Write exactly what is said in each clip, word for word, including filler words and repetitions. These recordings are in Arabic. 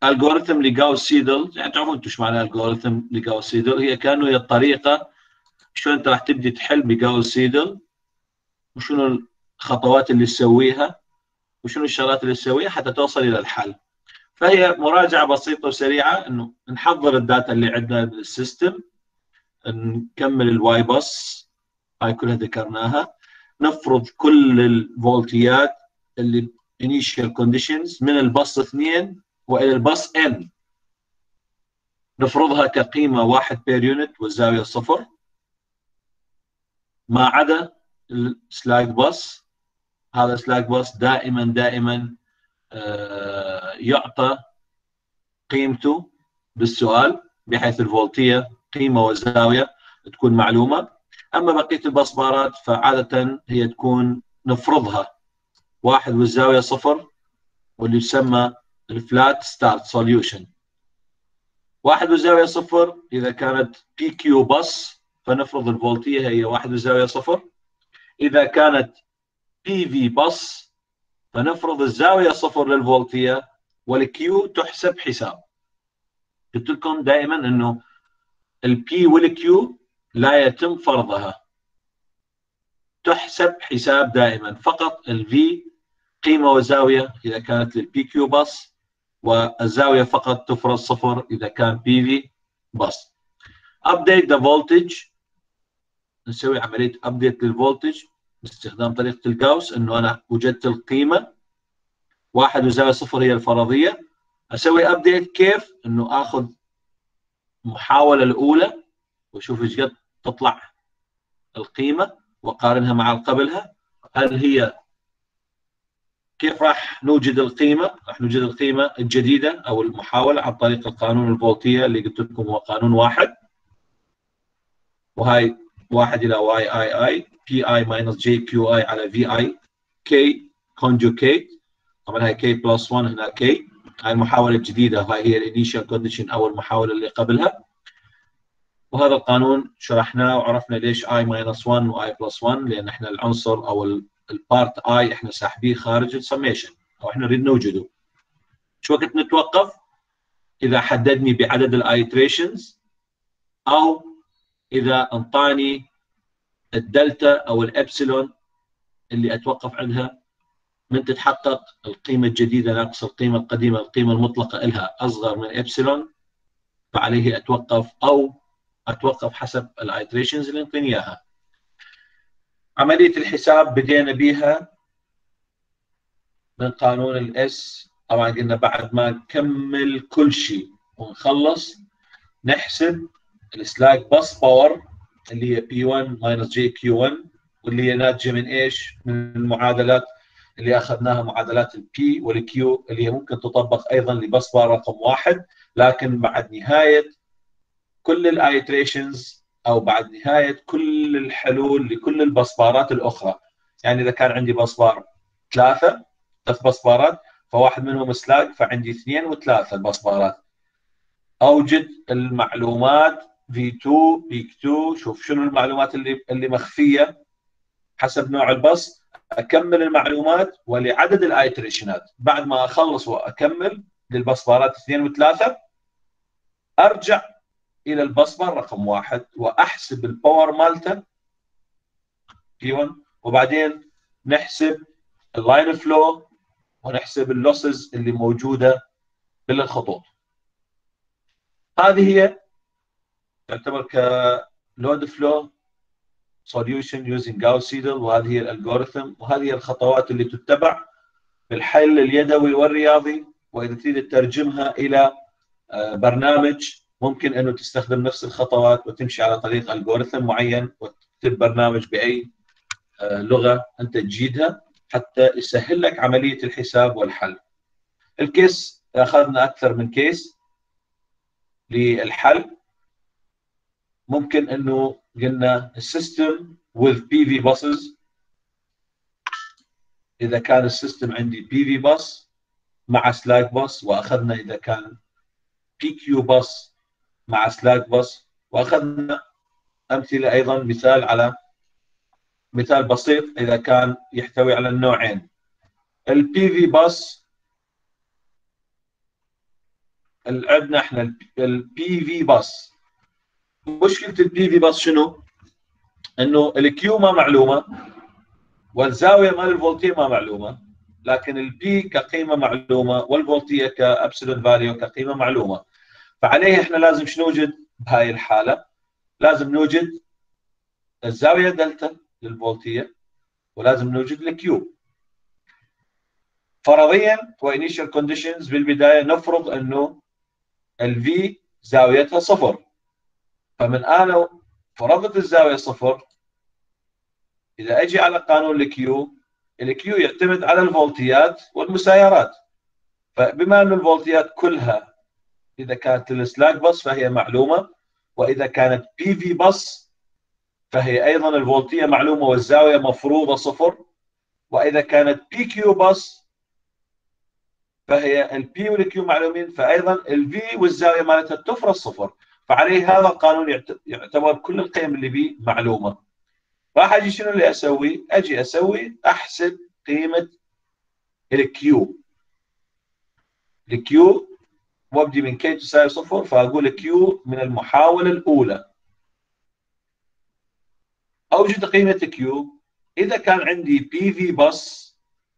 الجوريثم لجاوس سيدل، يعني تعرفون انتم ايش معنى الجوريثم لجاوس سيدل؟ هي كانه هي الطريقه شلون انت راح تبدي تحل بجاوس سيدل، وشنو الخطوات اللي تسويها، وشنو الشغلات اللي تسويها حتى توصل الى الحل. فهي مراجعه بسيطه وسريعه، انه نحضر الداتا اللي عندنا بالسيستم، نكمل الواي باص، هاي كلها ذكرناها، نفرض كل الفولتيات اللي initial conditions من الباص اثنين والى الباص n، نفرضها كقيمه واحد بير يونت والزاويه صفر، ما عدا السلاك باص. هذا السلاك باص دائما دائما آه يعطى قيمته بالسؤال، بحيث الفولتيه قيمه وزاويه تكون معلومه. اما بقيه البصبارات فعاده هي تكون نفرضها واحد والزاويه صفر، واللي يسمى الفلات ستارت سوليوشن. واحد والزاويه صفر اذا كانت بي كيو بس فنفرض الفولتيه هي واحد والزاويه صفر. اذا كانت بي في بس فنفرض الزاويه صفر للفولتيه، والكيو تحسب حساب. قلت لكم دائما انه البي والكيو لا يتم فرضها، تحسب حساب دائما. فقط الفي قيمه وزاويه اذا كانت للبي كيو بس، والزاويه فقط تفرض صفر اذا كان بي في بس. update the voltage، نسوي عمليه ابديت للفولتج باستخدام طريقه الجاوس، انه انا وجدت القيمه واحد وزاويه صفر هي الفرضيه، اسوي ابديت كيف؟ انه اخذ المحاوله الاولى واشوف ايش قد تطلع القيمه واقارنها مع قبلها. هل هي كيف راح نوجد القيمه؟ راح نوجد القيمه الجديده او المحاوله عن طريق القانون الفولتيه اللي قلت لكم هو قانون واحد، وهاي واحد الى واي اي اي بي اي ماينس جي كيو اي على في اي كي كونجوكيت. طبعا هاي كي بلس واحد، هنا كي. هاي المحاوله الجديده، هاي هي الانيشال كونديشن او المحاوله اللي قبلها. وهذا القانون شرحناه وعرفنا ليش اي ماينس واحد واي بلس واحد، لان احنا العنصر او البارت اي احنا ساحبيه خارج السميشن، او احنا نريد نوجده. شو وقت نتوقف؟ اذا حددني بعدد الايتريشنز، او اذا انطاني الدلتا او الابسلون اللي اتوقف عندها من تتحقق القيمه الجديده ناقص القيمه القديمه، القيمه المطلقه لها اصغر من ابسلون، فعليه اتوقف، او اتوقف حسب الايتريشنز اللي انطيني اياها. عمليه الحساب بدينا بها من قانون الاس. طبعا قلنا بعد ما نكمل كل شيء ونخلص نحسب السلاك باس باور اللي هي بي واحد ماينس جي كيو واحد، واللي هي ناتجه من ايش؟ من المعادلات اللي اخذناها، معادلات البي والكيو، اللي هي ممكن تطبق ايضا لباس بار رقم واحد، لكن بعد نهايه كل الايتريشنز او بعد نهايه كل الحلول لكل البصبارات الاخرى. يعني اذا كان عندي بصبار ثلاثه ثلاث بصبارات، فواحد منهم سلاك، فعندي اثنين وثلاثه البصبارات. اوجد المعلومات في اثنين بي اثنين، شوف شنو المعلومات اللي اللي مخفيه حسب نوع البص، اكمل المعلومات ولعدد الايتريشنات. بعد ما اخلص واكمل للبصبارات اثنين وثلاثه، ارجع الى البصبر رقم واحد واحسب الباور مالته بي واحد، وبعدين نحسب اللاين فلو ونحسب اللوسز اللي موجوده بالخطوط. هذه هي تعتبر كلود فلو سوليوشن يوزنج جاوس سيدل، وهذه هي الالجوريثم، وهذه هي الخطوات اللي تتبع في الحل اليدوي والرياضي. واذا تريد تترجمها الى برنامج ممكن انه تستخدم نفس الخطوات وتمشي على طريق الجوريثم معين وتكتب برنامج باي لغه انت تجيدها حتى يسهل لك عمليه الحساب والحل. الكيس اخذنا اكثر من كيس للحل. ممكن انه قلنا السيستم with بي في buses، اذا كان السيستم عندي بي في بس مع سلاك بس، واخذنا اذا كان بي كيو بس مع سلاك بس، واخذنا امثله ايضا، مثال على مثال بسيط اذا كان يحتوي على النوعين. البي في بس عندنا احنا البي في باس. مشكله البي في باس شنو؟ انه الكيو ما معلومه والزاويه مال الفولتيه ما معلومه، لكن البي كقيمه معلومه والفولتيه كابسولوت فاليو كقيمه معلومه. فعليه احنا لازم شنو نوجد بهاي الحاله؟ لازم نوجد الزاويه دلتا للفولتيه ولازم نوجد الكيو. فرضيا وانيشال كونديشنز بالبدايه نفرض انه الفي زاويتها صفر. فمن انا فرضت الزاويه صفر، اذا اجي على قانون الكيو، الكيو يعتمد على الفولتيات والمسايرات. فبما ان الفولتيات كلها اذا كانت السلاك بس فهي معلومه، واذا كانت بي في بس فهي ايضا الفولتيه معلومه والزاويه مفروضه صفر، واذا كانت بي كيو بس فهي البي والكيو معلومين، فايضا الفي والزاويه مالتها تفرض صفر. فعليه هذا القانون يعتبر كل القيم اللي بي معلومه. راح اجي شنو اللي اسوي؟ اجي اسوي احسب قيمه الكيو. الكيو وابدي من كي تساوي صفر، فاقول كيو من المحاوله الاولى. اوجد قيمه كيو اذا كان عندي بي في بس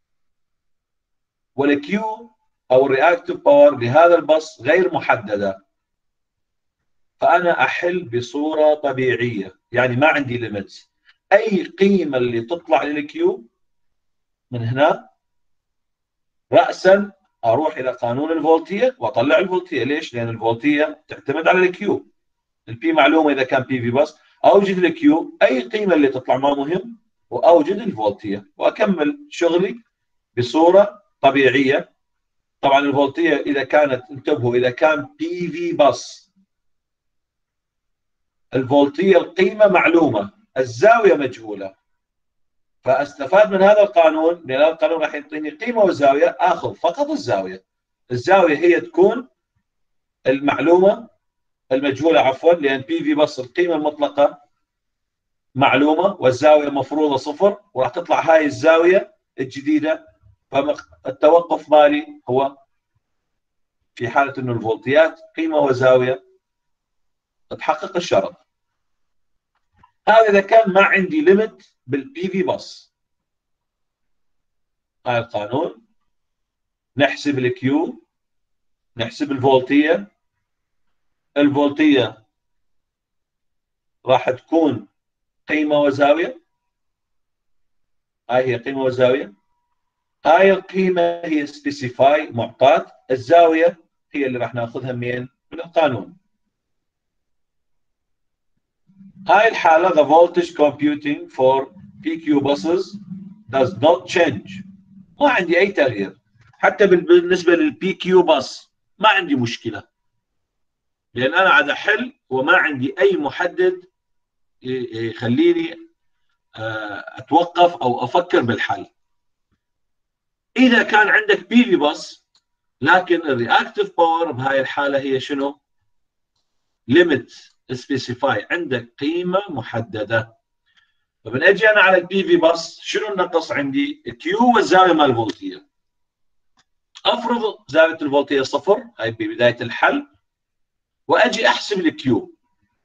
والكيو او الرياكتيف باور لهذا البص غير محدده، فانا احل بصوره طبيعيه، يعني ما عندي ليميتس. اي قيمه اللي تطلع للكيو من هنا راسا اروح الى قانون الفولتيه واطلع الفولتيه. ليش؟ لان الفولتيه تعتمد على الكيو. البي معلومه اذا كان بي في بس، اوجد الكيو اي قيمه اللي تطلع ما مهم، واوجد الفولتيه واكمل شغلي بصوره طبيعيه. طبعا الفولتيه اذا كانت، انتبهوا، اذا كان بي في بس الفولتيه القيمه معلومه الزاويه مجهوله، فاستفاد من هذا القانون، لان هذا القانون راح يعطيني قيمه وزاويه، اخذ فقط الزاويه. الزاويه هي تكون المعلومه المجهوله، عفوا، لان بي في بس القيمه المطلقه معلومه والزاويه مفروضه صفر، وراح تطلع هاي الزاويه الجديده. فالتوقف مالي هو في حاله انه الفولتيات قيمه وزاويه تحقق الشرط. هذا اذا كان ما عندي ليميت بالبي في بس. هاي القانون، نحسب الكيو، نحسب الفولتيه. الفولتيه راح تكون قيمه وزاويه. هاي هي قيمه وزاويه. هاي القيمه هي سبيسيفاي، معطاه. الزاويه هي اللي راح ناخذها منين؟ من القانون. هاي الحاله the voltage computing for بي كيو buses does not change. ما عندي اي تغيير. حتى بالنسبه للبي كيو باس ما عندي مشكله، لان انا قاعد احل وما عندي اي محدد يخليني اتوقف او افكر بالحل. اذا كان عندك بي في بس لكن الرياكتيف باور بهاي الحاله هي شنو؟ ليميت سبيسيفاي، عندك قيمه محدده. فمن اجي انا على البي في بس شنو النقص عندي؟ كيو والزاويه مال الفولتيه. افرض زاويه الفولتيه صفر، هاي ببدايه الحل، واجي احسب الكيو.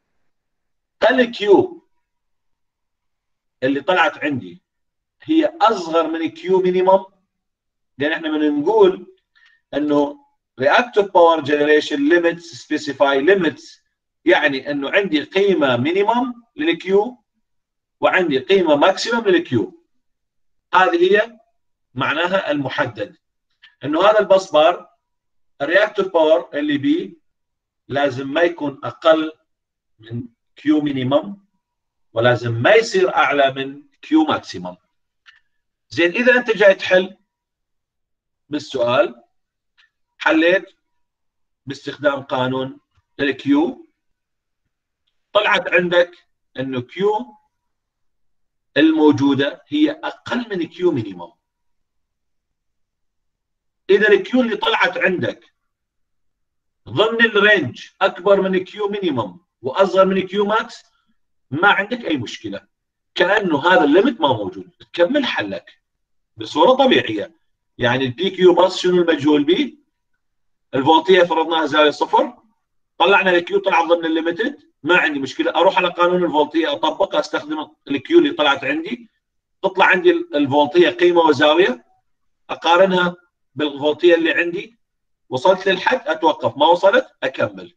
الكيو اللي طلعت عندي هي اصغر من كيو مينيمم، لان احنا من نقول انه reactive power generation limits specify limits، يعني انه عندي قيمه مينيمم للكيو وعندي قيمه ماكسيمم للكيو. هذه هي معناها المحدد، انه هذا الباص بار الرياكتيف باور اللي بيه لازم ما يكون اقل من كيو مينيمم، ولازم ما يصير اعلى من كيو ماكسيمم. زين، اذا انت جاي تحل بالسؤال، حليت باستخدام قانون الكيو، طلعت عندك انه كيو الموجوده هي اقل من كيو مينيمم. اذا الكيو اللي طلعت عندك ضمن الرينج اكبر من كيو مينيمم واصغر من كيو ماكس، ما عندك اي مشكله، كانه هذا الليمت ما موجود، تكمل حلك بصوره طبيعيه. يعني البي كيو باص شنو المجهول به؟ الفولتيه فرضناها زاويه صفر، طلعنا الكيو طلع ضمن الليمتد، ما عندي مشكله، اروح على قانون الفولتيه اطبقه، استخدم الكيو اللي طلعت عندي، تطلع عندي الفولتيه قيمه وزاويه، اقارنها بالفولتيه اللي عندي، وصلت للحد اتوقف، ما وصلت اكمل.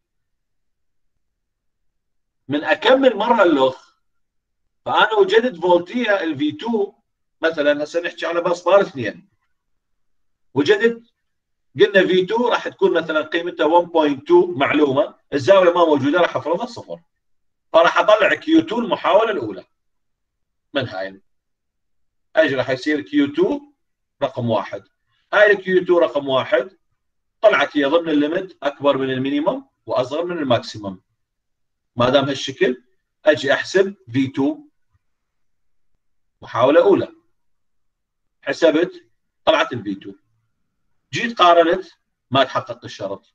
من اكمل مره اللخ، فانا وجدت فولتيه الفي اثنين مثلا، هسه نحكي على باص بار اثنين، وجدت قلنا في اثنين راح تكون مثلا قيمتها واحد فاصلة اثنين معلومه، الزاويه ما موجوده، راح افرضها صفر، فراح اطلع كيو اثنين المحاوله الاولى من هاي، اجي راح يصير كيو اثنين رقم واحد، هاي الكيو اثنين رقم واحد طلعت هي ضمن الليمت، اكبر من المينيمم واصغر من الماكسيمم، ما دام هالشكل اجي احسب في اثنين محاوله اولى، حسبت طلعت الفي اثنين، جيت قارنت ما تحقق الشرط،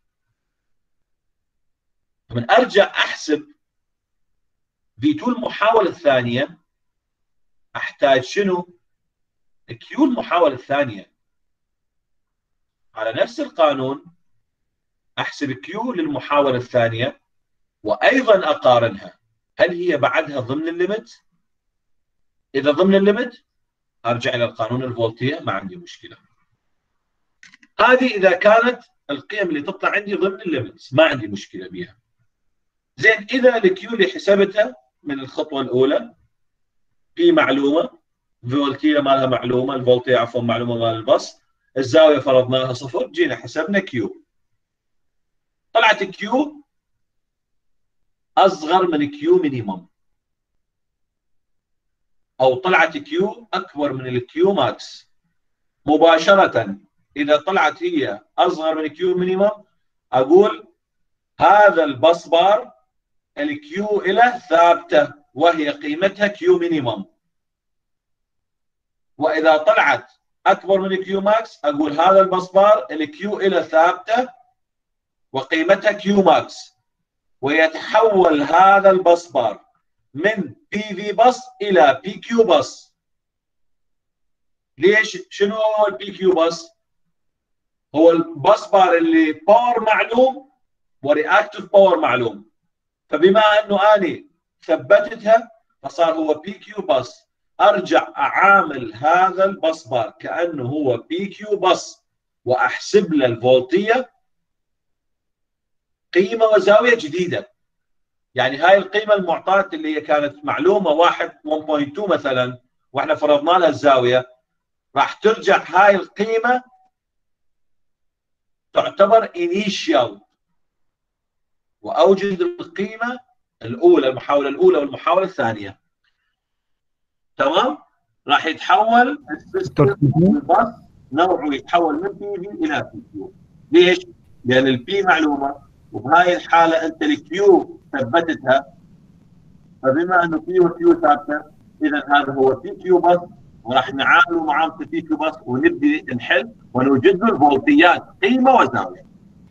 من ارجع احسب في اثنين المحاوله الثانيه، احتاج شنو؟ كيو المحاوله الثانيه، على نفس القانون احسب كيو للمحاوله الثانيه، وايضا اقارنها هل هي بعدها ضمن الليمت، اذا ضمن الليمت ارجع الى القانون الفولتيه، ما عندي مشكله. هذه اذا كانت القيم اللي تطلع عندي ضمن الليمت ما عندي مشكله بها. زين اذا الكيو اللي حسبتها من الخطوه الاولى في معلومه، فولتيه مالها معلومه، الفولتيه عفوا معلومه مال الباص، الزاويه فرضناها صفر، جينا حسبنا كيو، طلعت كيو اصغر من كيو مينيمم، او طلعت كيو اكبر من الكيو ماكس. مباشره اذا طلعت هي اصغر من كيو مينيمم، اقول هذا الباص بار الكيو له ثابته وهي قيمتها كيو مينيمم، واذا طلعت اكبر من كيو ماكس اقول هذا الباص بار الكيو له ثابته وقيمتها كيو ماكس، ويتحول هذا الباص بار من بي في باص الى بي كيو باص. ليش؟ شنو هو البي كيو باص؟ هو الباص بار اللي باور معلوم ورياكتيف باور معلوم، فبما انه اني ثبتتها فصار هو بي كيو باص، ارجع اعامل هذا الباص بار كانه هو بي كيو باص، واحسب له الفولتيه قيمه وزاويه جديده. يعني هاي القيمه المعطاه اللي هي كانت معلومه واحد واحد فاصلة اثنين مثلا، واحنا فرضنا لها الزاويه، راح ترجع هاي القيمه تعتبر انيشيال، واوجد القيمه الاولى، المحاوله الاولى والمحاوله الثانيه، تمام؟ راح يتحول السيستم الباص نوعه يتحول من بي في الى بي كيو. ليش؟ لان البي معلومه، وبهاي الحاله انت الكيو ثبتتها، فبما انه بي وكيو ثابته، اذا هذا هو بي كيو باص، وراح نعامله معامله البي كيو باص، ونبدي نحل ونوجد له الفولتيات قيمه وزاويه.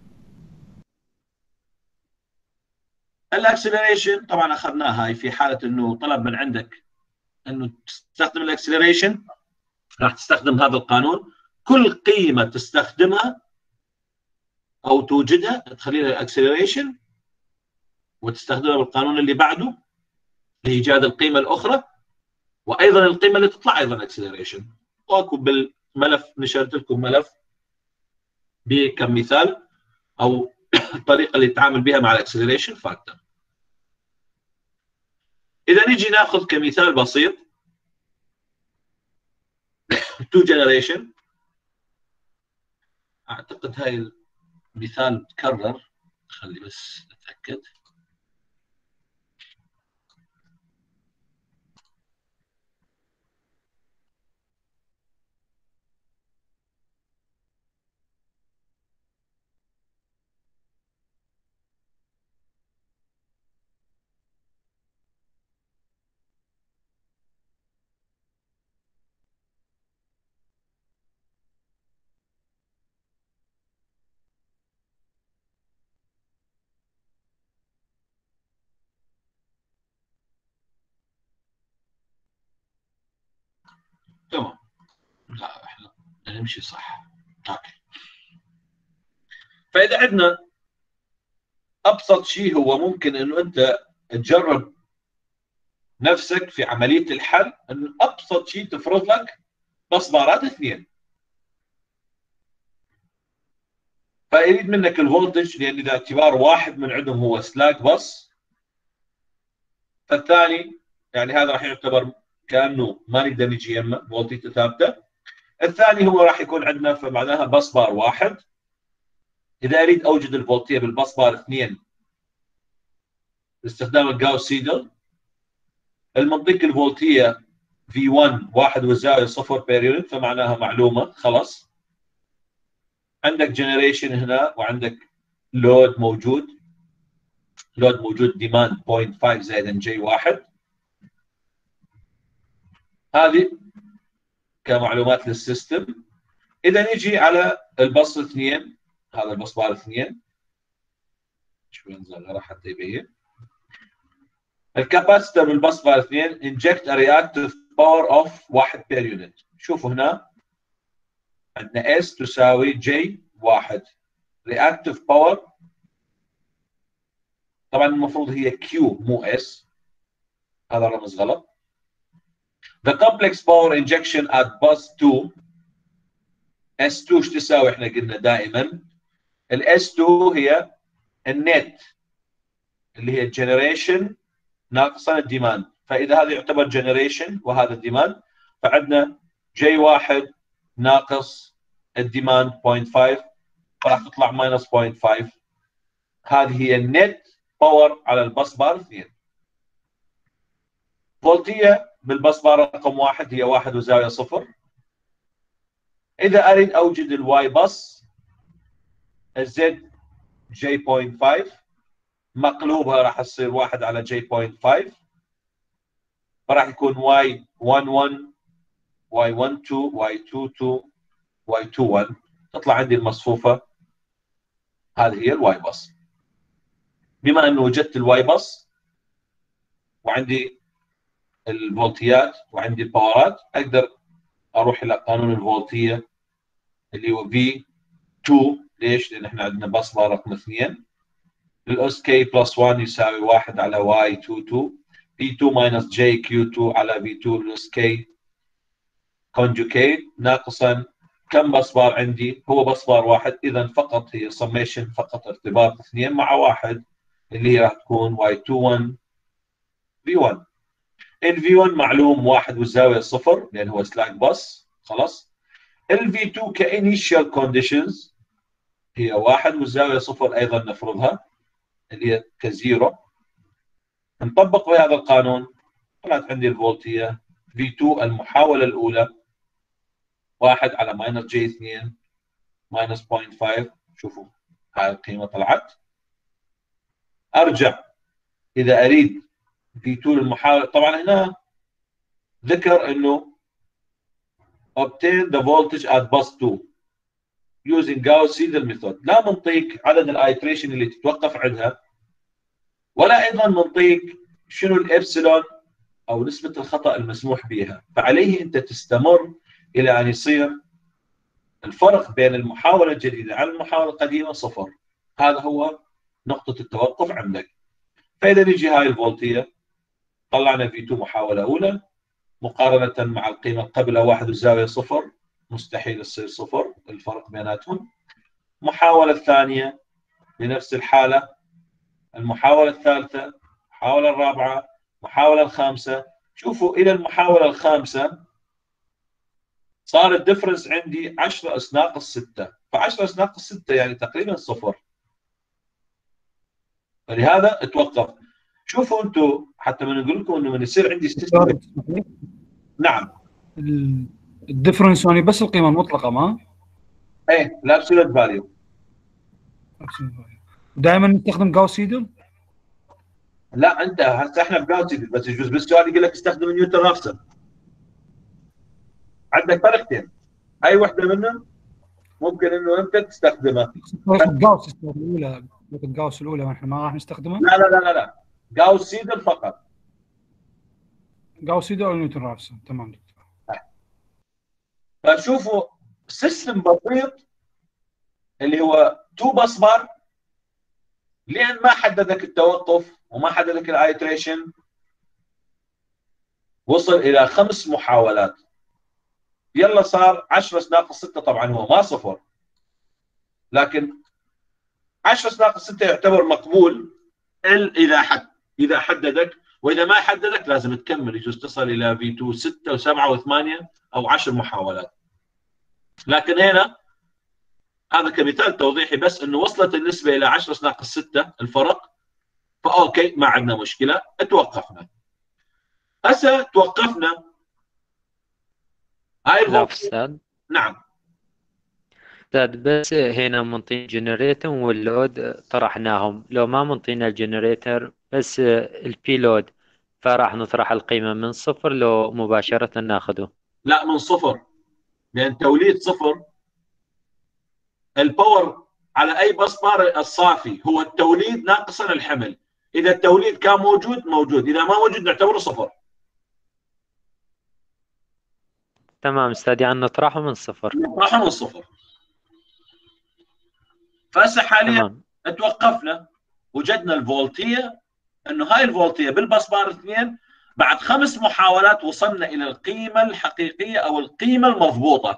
الاكسلريشن طبعا اخذناها هاي في حاله انه طلب من عندك انه تستخدم الاكسلريشن، راح تستخدم هذا القانون، كل قيمه تستخدمها او توجدها تخلي لها الاكسلريشن، وتستخدمها بالقانون اللي بعده لايجاد القيمه الاخرى، وايضا القيمه اللي تطلع ايضا اكسلريشن. واكو بالملف نشرت لكم ملف بكم مثال او الطريقه اللي تتعامل بها مع الاكسلريشن فاكتور. اذا نجي ناخذ كمثال بسيط تو جنريشن، اعتقد هاي المثال تكرر، خلي بس اتاكد. تمام، لا احنا نمشي صح. اوكي، فاذا عندنا ابسط شيء هو ممكن انه انت تجرب نفسك في عمليه الحل، انه ابسط شيء تفرض لك بسبارات اثنين. فيريد منك الفولتج، لان اذا اعتبار واحد من عندهم هو سلاك بس، فالثاني يعني هذا راح يعتبر كانه ما نقدر نجي يمه فولتيته ثابته. الثاني هو راح يكون عندنا فمعناها بس بار واحد. اذا اريد اوجد الفولتيه بالبس بار اثنين باستخدام الجاوس سيدل، المنطق الفولتيه في واحد واحد والزاويه صفر بير يونت، فمعناها معلومه خلاص. عندك جنريشن هنا وعندك لود موجود، لود موجود ديماند صفر فاصلة خمسة زائد جي واحد. هذه كمعلومات للسيستم. اذا نجي على البص اثنين، هذا البص بار اثنين شو ينزل راح حتى يبين الكاباسيتر بالبص بار اثنين انجكت رياكتيف باور اوف واحد بير يونت. شوفوا هنا عندنا اس تساوي جي واحد، رياكتيف باور طبعا المفروض هي كيو مو اس، هذا الرمز غلط. The complex power injection at bus two اس اثنين ايش تساوي؟ احنا قلنا دائما الاس اثنين هي النت اللي هي الجنريشن ناقصا الديماند، فاذا هذا يعتبر جنريشن وهذا الديماند، فعندنا جي واحد ناقص الديماند صفر فاصلة خمسة، فراح تطلع ماينس صفر فاصلة خمسة. هذه هي النت باور على البس بار اثنين. فولتيه بالبس بار رقم واحد هي واحد وزاويه صفر. اذا اريد اوجد الواي بس، الزد جي صفر فاصلة خمسة مقلوبها راح تصير واحد على جي صفر فاصلة خمسة، فراح يكون واي واحد واحد واي واحد اثنين واي اثنين اثنين واي اثنين واحد، تطلع عندي المصفوفه هذه هي الواي بس. بما انه وجدت الواي بس وعندي الفولتيات وعندي الباورات، اقدر اروح الى قانون الفولتيه اللي هو في اثنين. ليش؟ لان احنا عندنا بس بار رقم اثنين، الاس كي بلس واحد يساوي واحد على واي اثنين اثنين، في اثنين ماينس جي كيو اثنين على في اثنين الاس كي كونجوكيت ناقصا كم بس بار عندي؟ هو بس بار واحد، اذا فقط هي سميشن، فقط ارتباط اثنين مع واحد اللي هي راح تكون واي اثنين واحد في واحد. ال في واحد معلوم واحد والزاويه صفر لان هو سلاك بس خلاص. ال في اثنين كانيشال كونديشنز هي واحد والزاويه صفر ايضا نفرضها اللي هي كزيرو. نطبق بهذا القانون، طلعت عندي الفولتيه في اثنين المحاوله الاولى واحد على ماينس جي اثنين ماينس صفر فاصلة خمسة. شوفوا هاي القيمه طلعت. ارجع اذا اريد في اثنين المحاوله، طبعا هنا ذكر انه obtain the voltage at bus two using Gauss Seidel method. لا منطيك عدد الايتريشن اللي تتوقف عندها، ولا ايضا منطيك شنو الابسلون او نسبه الخطا المسموح بها، فعليه انت تستمر الى ان يصير الفرق بين المحاوله الجديده عن المحاوله القديمه صفر. هذا هو نقطه التوقف عندك. فاذا نجي هاي الفولتيه طلعنا في اثنين محاوله اولى مقارنه مع القيمه قبل واحد والزاويه صفر، مستحيل تصير صفر الفرق بيناتهم. المحاوله الثانيه بنفس الحاله، المحاوله الثالثه، المحاوله الرابعه، المحاوله الخامسه. شوفوا الى المحاوله الخامسه صار الدفرنس عندي عشرة اس ناقص ستة، ف10 اس ناقص ستة يعني تقريبا صفر، فلهذا اتوقف. شوفوا انتم حتى من نقول لكم انه من يصير عندي سيستم. نعم الديفرنس يعني بس القيمه المطلقه ما ايه الابسولوت فاليو. دائما نستخدم جاوس سيدل؟ لا انت هسه احنا بجاوس سيدل، بس يجوز بالسؤال يقول لك استخدم نيوتن رافسون. عندك طريقتين، اي وحده منهم ممكن انه انت تستخدمها. طريقه جاوس الاولى، طريقه جاوس الاولى احنا ما راح نستخدمها. لا لا لا لا لا جاوس سيدل فقط. جاوس سيدل او نيوتن رافسون. تمام دكتور. فشوفوا سيستم بسيط اللي هو تو بس بار، لان ما حددك التوقف وما حددك الايتريشن، وصل الى خمس محاولات. يلا صار عشرة ناقص ستة، طبعا هو ما صفر، لكن عشرة ناقص ستة يعتبر مقبول اذا حد اذا حددك، واذا ما حددك لازم تكمل، يجوز تصل الى في اثنين ستة و7 و8 او عشر محاولات. لكن هنا هذا كمثال توضيحي بس، انه وصلت النسبه الى عشرة ناقص ستة الفرق، فاوكي ما عندنا مشكله، توقفنا. هسه توقفنا. هاي لا الفولت. أستاذ. نعم أستاذ بس هنا منطين جنريتر واللود طرحناهم، لو ما منطينا الجنريتر بس البي لود، فراح نطرح القيمة من صفر لو مباشرة ناخده؟ لا، من صفر، لان توليد صفر. الباور على اي بس بار الصافي هو التوليد ناقصا الحمل. اذا التوليد كان موجود موجود، اذا ما موجود نعتبره صفر. تمام أستاذ، يعني نطرحه من صفر. نطرحه من صفر. فهسه حاليا تمام. توقفنا، وجدنا الفولتيه، انه هاي الفولتيه بالبس بار اثنين بعد خمس محاولات وصلنا الى القيمه الحقيقيه او القيمه المضبوطه.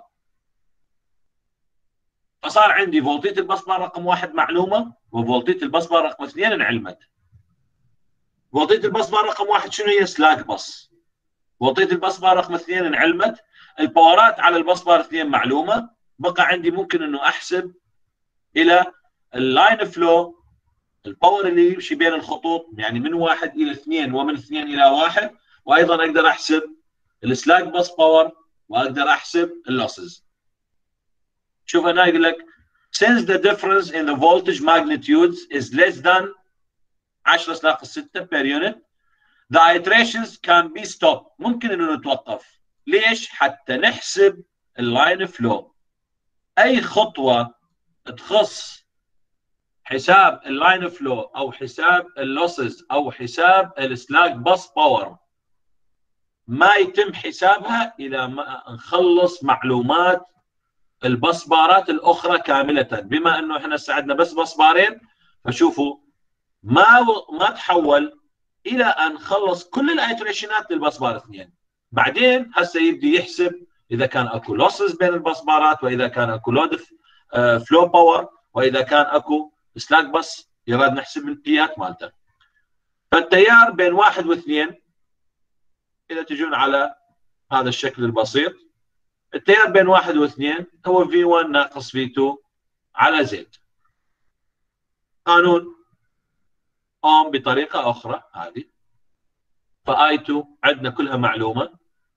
فصار عندي فولتيه البس بار رقم واحد معلومه، وفولتيه البس بار رقم اثنين انعلمت. فولتيه البس بار رقم واحد شنو هي؟ سلاك بس. فولتيه البس بار رقم اثنين انعلمت. الباورات على البس بار اثنين معلومه. بقى عندي ممكن انه احسب الى اللاين فلو، الباور اللي يمشي بين الخطوط، يعني من واحد الى اثنين ومن اثنين الى واحد. وايضا اقدر احسب السلاك بس باور، واقدر احسب اللوسز. شوف هنا يقول لك since the difference in the voltage magnitudes is less than عشرة ناقص ستة per unit the iterations can be stopped. ممكن انه نتوقف. ليش؟ حتى نحسب اللاين فلو. اي خطوه تخص حساب اللاين فلو او حساب اللوسز او حساب السلاك بس باور ما يتم حسابها الى ما نخلص معلومات البصبارات الاخرى كامله. بما انه احنا ساعدنا بس بصبارين، فشوفوا ما ما تحول الى ان نخلص كل الايتريشنات للبصبار اثنين. بعدين هسه يبدي يحسب اذا كان اكو لوسز بين البصبارات، واذا كان اكو لود فلو باور، واذا كان اكو سلاك بس يراد نحسب البيات مالته. فالتيار بين واحد واثنين اذا تجون على هذا الشكل البسيط، التيار بين واحد واثنين هو في واحد ناقص في اثنين على زد. قانون اوم بطريقه اخرى هذه. فاي اثنين عندنا كلها معلومه.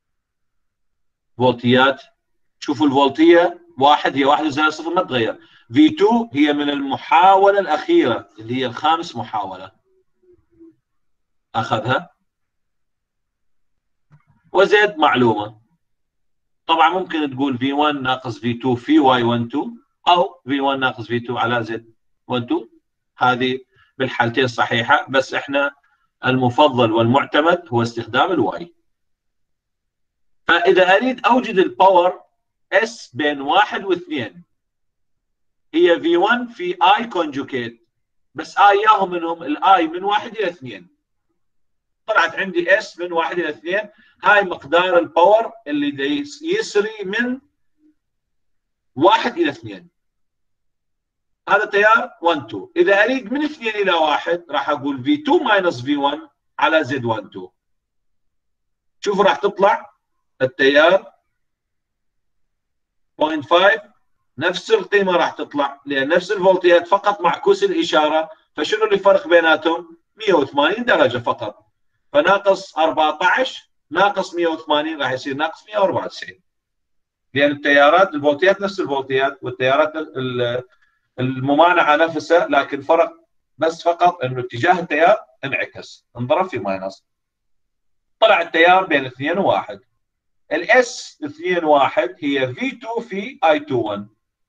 فولتيات، شوفوا الفولتيه واحد هي واحد زائد صفر ما تغير. في اثنين هي من المحاوله الاخيره اللي هي الخامس محاوله اخذها. وزد معلومه. طبعا ممكن تقول في واحد ناقص في اثنين في واي واحد اثنين، او في واحد ناقص في اثنين على زد واحد اثنين. هذه بالحالتين صحيحه، بس احنا المفضل والمعتمد هو استخدام الواي. فاذا اريد اوجد الباور اس بين واحد واثنين، هي في واحد في اي كونجوكيت، بس اي ياهم منهم الاي من واحد الى اثنين. طلعت عندي اس من واحد الى اثنين، هاي مقدار الباور اللي يسري من واحد الى اثنين. هذا تيار واحد اثنين. اذا اريد من اثنين الى واحد راح اقول في اثنين ماينس في واحد على زد واحد اثنين. شوفوا راح تطلع التيار صفر فاصلة خمسة، نفس القيمه راح تطلع لان نفس الفولتيات فقط معكوس الاشاره. فشنو اللي فرق بيناتهم؟ مئة وثمانين درجه فقط. فناقص أربعة عشر ناقص مئة وثمانين راح يصير ناقص مئة وأربعة وتسعين، لان التيارات الفولتيات نفس الفولتيات، والتيارات الممانعه نفسها، لكن فرق بس فقط انه اتجاه التيار انعكس، انضرب في ماينس. طلع التيار بين اثنين وواحد. الاس اثنين واحد هي في اثنين في اي اثنين واحد.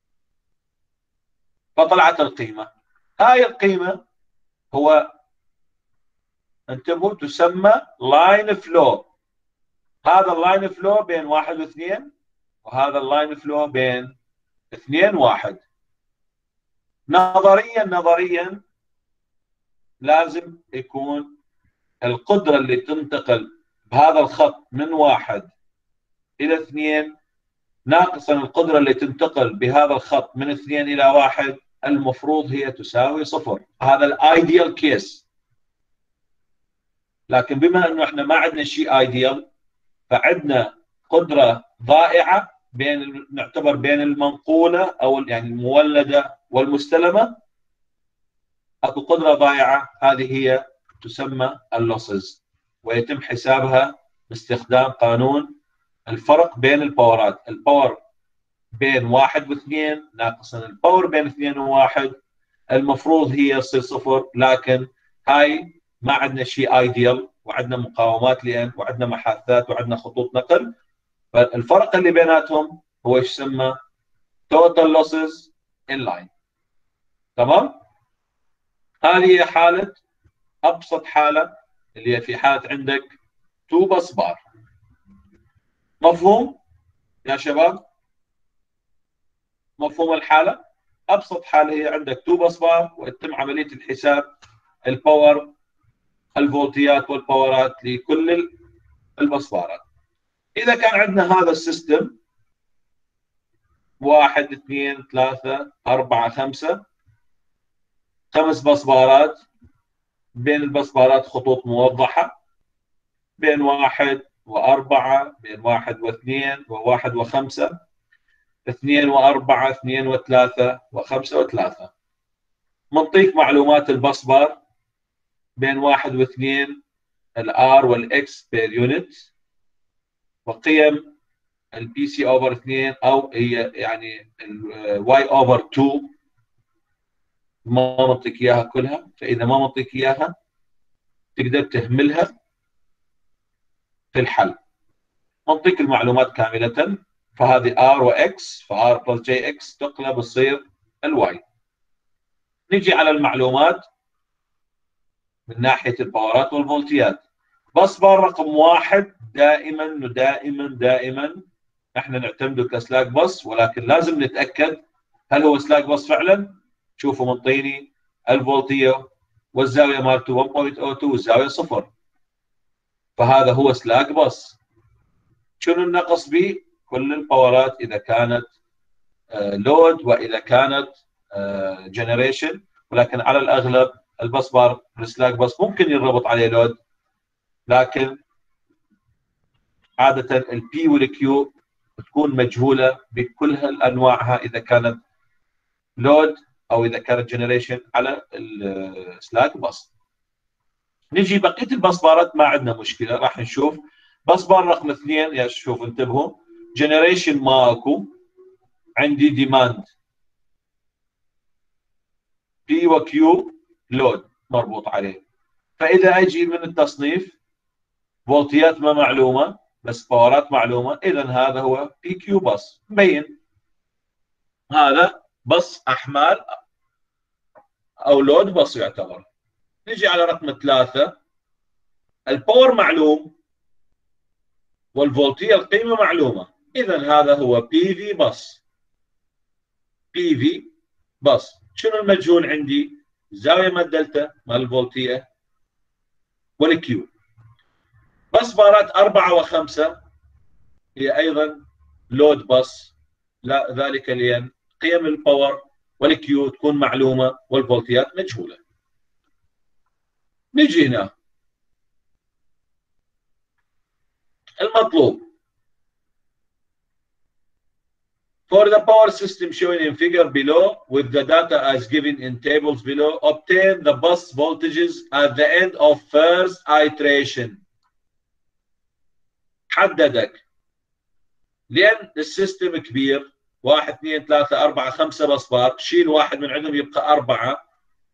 فطلعت القيمه. هاي القيمه هو انتبهوا تسمى لاين فلو. هذا اللاين فلو بين واحد واثنين، وهذا اللاين فلو بين اثنين واحد. نظريا نظريا لازم يكون القدرة اللي تنتقل بهذا الخط من واحد إلى اثنين ناقصا القدرة اللي تنتقل بهذا الخط من اثنين إلى واحد، المفروض هي تساوي صفر. هذا الايديال كيس. لكن بما انه احنا ما عندنا شيء ايديال، فعندنا قدرة ضائعة بين نعتبر بين المنقولة او يعني المولدة والمستلمة. اكو قدرة ضائعة، هذه هي تسمى اللوسز، ويتم حسابها باستخدام قانون الفرق بين الباورات. الباور بين واحد واثنين ناقصا الباور بين اثنين وواحد، المفروض هي تصير صفر، لكن هاي ما عندنا شيء ايديال، وعندنا مقاومات لان وعندنا محاذات وعندنا خطوط نقل، فالفرق اللي بيناتهم هو ايش يسمى total losses in line. تمام؟ هذه هي حالة ابسط حالة، اللي هي في حالة عندك تو بس بار. مفهوم يا شباب؟ مفهوم الحالة؟ ابسط حالة هي عندك تو بس بار، ويتم عملية الحساب الباور، الفولتيات والباورات لكل البسبارات. اذا كان عندنا هذا السيستم واحد اثنين ثلاثة أربعة خمسة، خمس بسبارات، بين البسبارات خطوط موضحة، بين واحد وأربعة، بين واحد واثنين وواحد وخمسة، اثنين وأربعة، اثنين وثلاثة وخمسة وثلاثة. منطيك معلومات البسبار بين واحد واثنين، الار والاكس بير يونت، وقيم البي سي اوفر اثنين او هي يعني الواي اوفر اثنين. ما منطيك اياها كلها، فاذا ما منطيك اياها تقدر تهملها في الحل. منطيك المعلومات كامله، فهذه ار واكس، فار بلس جي اكس تقلب تصير الواي. نجي على المعلومات من ناحيه الباورات والفولتيات. بسبار رقم واحد دائما ودائما دائما احنا نعتمده كسلاك بس، ولكن لازم نتاكد هل هو سلاك بس فعلا. شوفوا منطيني الفولتيه والزاويه مالته واحد فاصلة صفر اثنين والزاويه صفر، فهذا هو سلاك بس. شنو النقص به؟ كل الباورات اذا كانت لود واذا كانت جنريشن، ولكن على الاغلب البسبار السلاك بس ممكن ينربط عليه لود، لكن عاده البي والكيو تكون مجهوله بكل انواعها، اذا كانت لود او اذا كانت جنريشن على السلاك بس. نجي بقيه البسبارات ما عندنا مشكله، راح نشوف بسبار رقم اثنين. يا شوف انتبهوا، جنريشن ماكو، عندي ديماند بي وكيو لود مربوط عليه، فاذا اجي من التصنيف فولتيات ما معلومه بس باورات معلومه، اذا هذا هو بي كيو بس مبين. هذا بس احمال او لود بس يعتبر. نجي على رقم ثلاثة، الباور معلوم والفولتيه القيمه معلومه، اذا هذا هو بي في بس. بي في بس. شنو المجهول عندي؟ الزاويه مال دلتا مال الفولتيه والكيو. بس بارات أربعة وخمسة هي أيضا لود بس، لا ذلك لأن قيم الباور والكيو تكون معلومة والفولتيات مجهولة. نجي هنا المطلوب. For the power system shown in figure below with the data as given in tables below, obtain the bus voltages at the end of first iteration. حددك لأن السيستم كبير، واحد اثنين ثلاثة أربعة خمسة بسبار، شيل واحد من عندهم يبقى أربعة،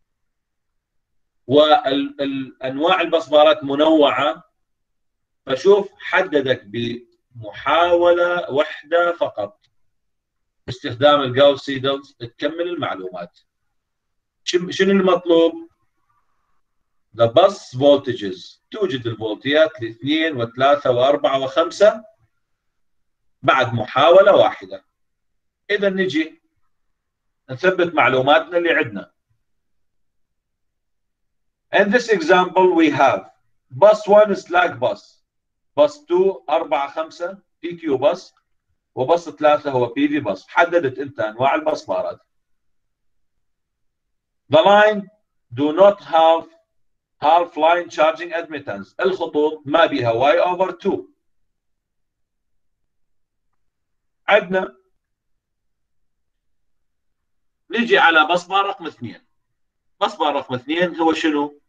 والأنواع البسبارات منوعة، فشوف حددك بمحاولة واحدة فقط باستخدام الجاوس سيدلز تكمل المعلومات. شنو المطلوب؟ The bus voltages، توجد الفولتيات لاثنين وثلاثة وأربعة وخمسة بعد محاولة واحدة. إذا نجي نثبت معلوماتنا اللي عندنا. In this example we have bus one slack bus, bus two أربعة خمسة بي كيو bus، وبس ثلاثة هو بي في bus. حددت انت انواع البسبارات. The line do not have half line charging admittance. الخطوط ما بها y over two. عندنا نجي على بسبار رقم اثنين. بسبار رقم اثنين هو شنو؟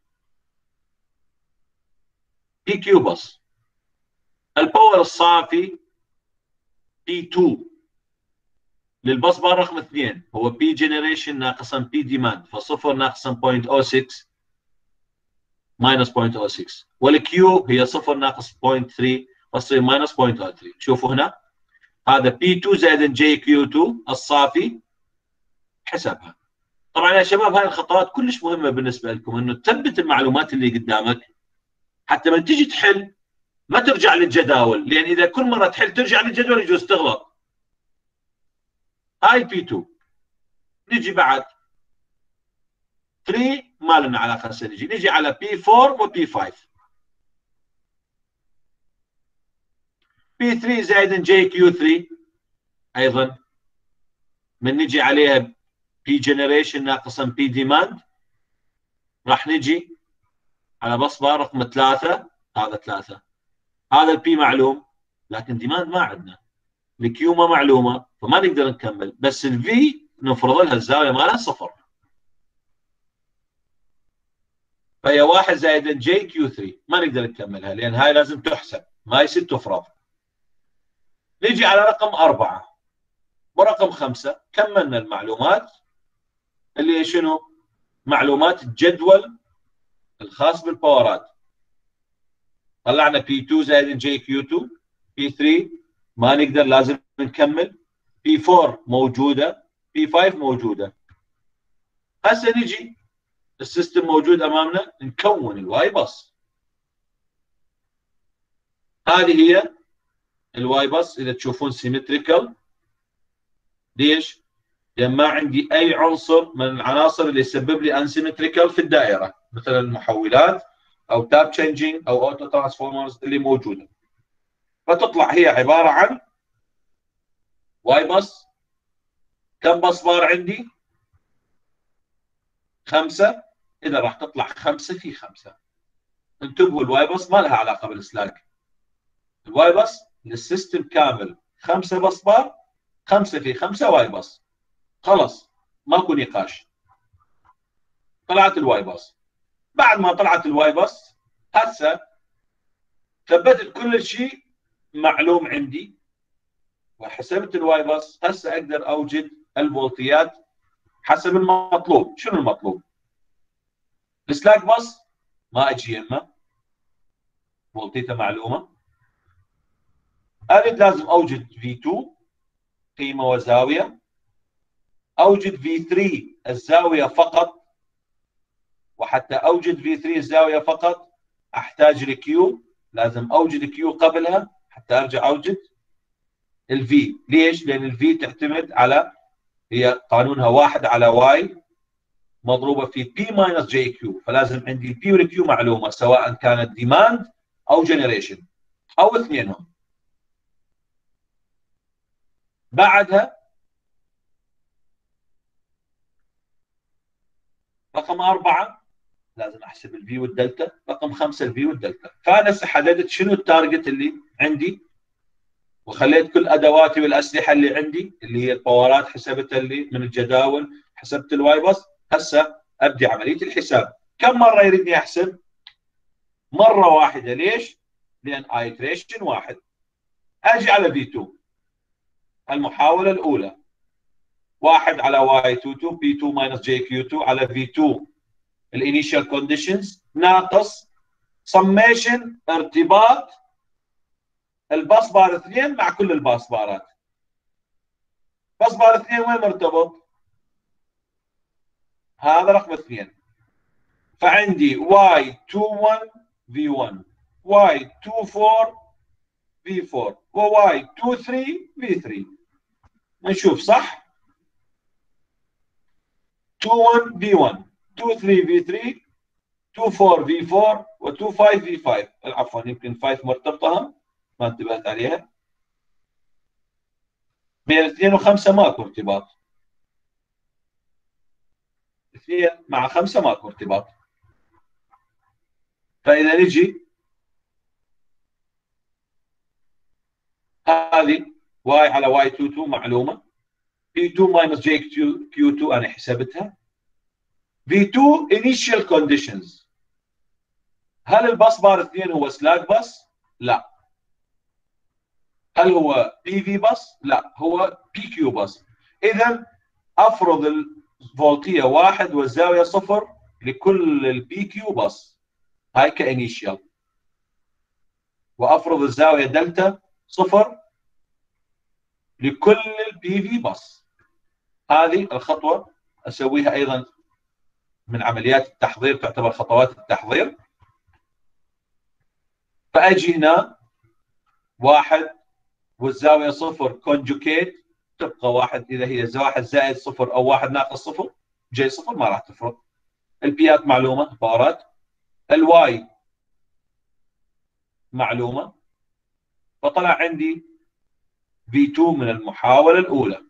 بي كيو بس. الباور الصافي بي تو للبسبار رقم اثنين هو بي جنريشن ناقصا بي ديماند، فصفر ناقصا صفر فاصلة صفر ستة ماينس صفر فاصلة صفر ستة، والكيو هي صفر ناقص صفر فاصلة ثلاثة فتصير ماينس صفر فاصلة ثلاثة. شوفوا هنا هذا بي تو زائد جي كيو تو الصافي حسبها. طبعا يا شباب هاي الخطوات كلش مهمه بالنسبه لكم، انه تثبت المعلومات اللي قدامك حتى من تجي تحل ما ترجع للجداول، لان اذا كل مره تحل ترجع للجدول يجوز تغلط. هاي بي تو. نجي بعد ثلاثة ما لنا علاقه هسه، نجي نجي على بي أربعة وبي خمسة. بي ثلاثة زائد جي كيو ثلاثة ايضا من نجي عليها بي جنريشن ناقصا بي ديماند، راح نجي على بسبار رقم ثلاثة. هذا ثلاثة، هذا البي معلوم لكن ديماند ما عندنا، الكيو ما معلومه فما نقدر نكمل، بس الفي نفرض لها الزاويه مالها صفر، فهي واحد زائد جي كيو ثلاثة ما نقدر نكملها لان هاي لازم تحسب ما يصير تفرض. نجي على رقم أربعة ورقم خمسة، كملنا المعلومات اللي هي شنو؟ معلومات الجدول الخاص بالباورات. طلعنا بي تو زائد جي كيو تو، بي ثلاثة ما نقدر لازم نكمل، بي أربعة موجوده، بي خمسة موجوده. هسه نجي السيستم موجود امامنا، نكون الواي باص. هذه هي الواي باص اذا تشوفون سيمتريكال. ليش؟ لان ما عندي اي عنصر من العناصر اللي يسبب لي انسيمتريكال في الدائره، مثل المحولات او تاب تشينجينج او اوتو ترانسفورمرز اللي موجوده. فتطلع هي عباره عن واي باص. كم بسبار عندي؟ خمسه، اذا راح تطلع خمسه في خمسه. انتبهوا الواي باص ما لها علاقه بالسلاك. الواي باص للسيستم كامل خمسه بسبار، خمسه في خمسه واي باص. خلص ماكو نقاش. طلعت الواي باص. بعد ما طلعت الواي باص هسه ثبتت كل شيء معلوم عندي وحسبت الواي باص. هسه اقدر اوجد الفولتيات حسب المطلوب. شنو المطلوب؟ السلاك باص ما اجي يمه، فولتيته معلومه. اريد لازم اوجد في اثنين قيمه وزاويه، اوجد في ثلاثة الزاويه فقط، وحتى اوجد في ثلاثة الزاويه فقط احتاج الكيو، لازم اوجد كيو قبلها حتى ارجع اوجد الفي. ليش؟ لان الفي تعتمد على، هي قانونها واحد على واي مضروبه في بي ماينس جي كيو، فلازم عندي البي والكيو معلومه سواء كانت ديماند او جنريشن او اثنينهم. بعدها رقم أربعة لازم أحسب الفي والدلتا، رقم خمسة الفي والدلتا. فأنا هسه حددت شنو التارجت اللي عندي، وخليت كل أدواتي والأسلحة اللي عندي اللي هي الباورات حسبتها اللي من الجداول، حسبت الواي باص. هسه أبدي عملية الحساب. كم مرة يريدني أحسب؟ مرة واحدة. ليش؟ لأن ايتريشن واحد. أجي على في اثنين المحاولة الأولى، واحد على واي اثنين اثنين بي اثنين ماينس جي كيو اثنين على في اثنين الانيشال كونديشنز ناقص سميشن ارتباط الباصبار اثنين مع كل الباصبارات. باصبار اثنين وين مرتبط؟ هذا رقم اثنين. فعندي واي اثنين واحد في واحد، واي اثنين أربعة في أربعة، وواي اثنين ثلاثة في ثلاثة. نشوف صح؟ اثنين واحد في واحد، اثنين ثلاثة في ثلاثة، اثنين أربعة في أربعة، و اثنين خمسة في خمسة. عفوا يمكن خمسة مرتبطة هم ما انتبهت عليها. بين اثنين وخمسة ماكو ارتباط. اثنين مع خمسة ماكو ارتباط. فإذا نجي هذه واي على واي اثنين اثنين معلومة. بي اثنين minus جي كيو اثنين أنا حسبتها. في اثنين initial conditions. هل الباص بار اثنين هو سلاك باص؟ لا. هل هو بي في باص؟ لا، هو بي كيو باص. إذا أفرض الفولتية واحد والزاوية صفر لكل البي كيو باص. هاي كإنيشيال. وأفرض الزاوية دلتا صفر لكل البي في باص. هذه الخطوة أسويها أيضا من عمليات التحضير، تعتبر خطوات التحضير. فأجي هنا واحد والزاوية صفر كونجوكيت، تبقى واحد. إذا هي واحد زائد صفر أو واحد ناقص صفر جي صفر ما راح تفرق. البيات معلومة، بارات. الواي معلومة. فطلع عندي في اثنين من المحاولة الأولى.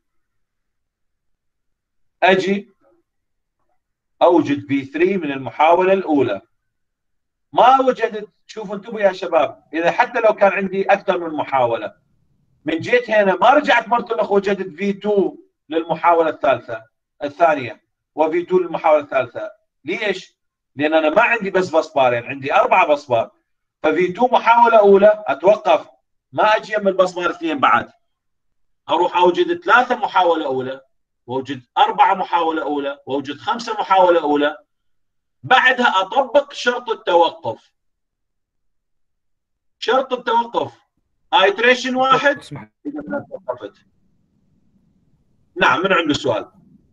أجي أوجد في ثلاثة من المحاولة الأولى. ما وجدت. شوفوا انتبهوا يا شباب، إذا حتى لو كان عندي أكثر من محاولة، من جيت هنا ما رجعت مرة أخرى وجدت في اثنين للمحاولة الثالثة الثانية وفي اثنين للمحاولة الثالثة. ليش؟ لأن أنا ما عندي بس بصبارين، عندي أربعة بصبار. ففي اثنين محاولة أولى أتوقف، ما أجي من البصبار اثنين بعد. أروح أوجد ثلاثة محاولة أولى، وأوجد أربعة محاولة أولى، وأوجد خمسة محاولة أولى. بعدها أطبق شرط التوقف. شرط التوقف ايتريشن واحد. إذا ما توقفت. نعم، من عنده سؤال؟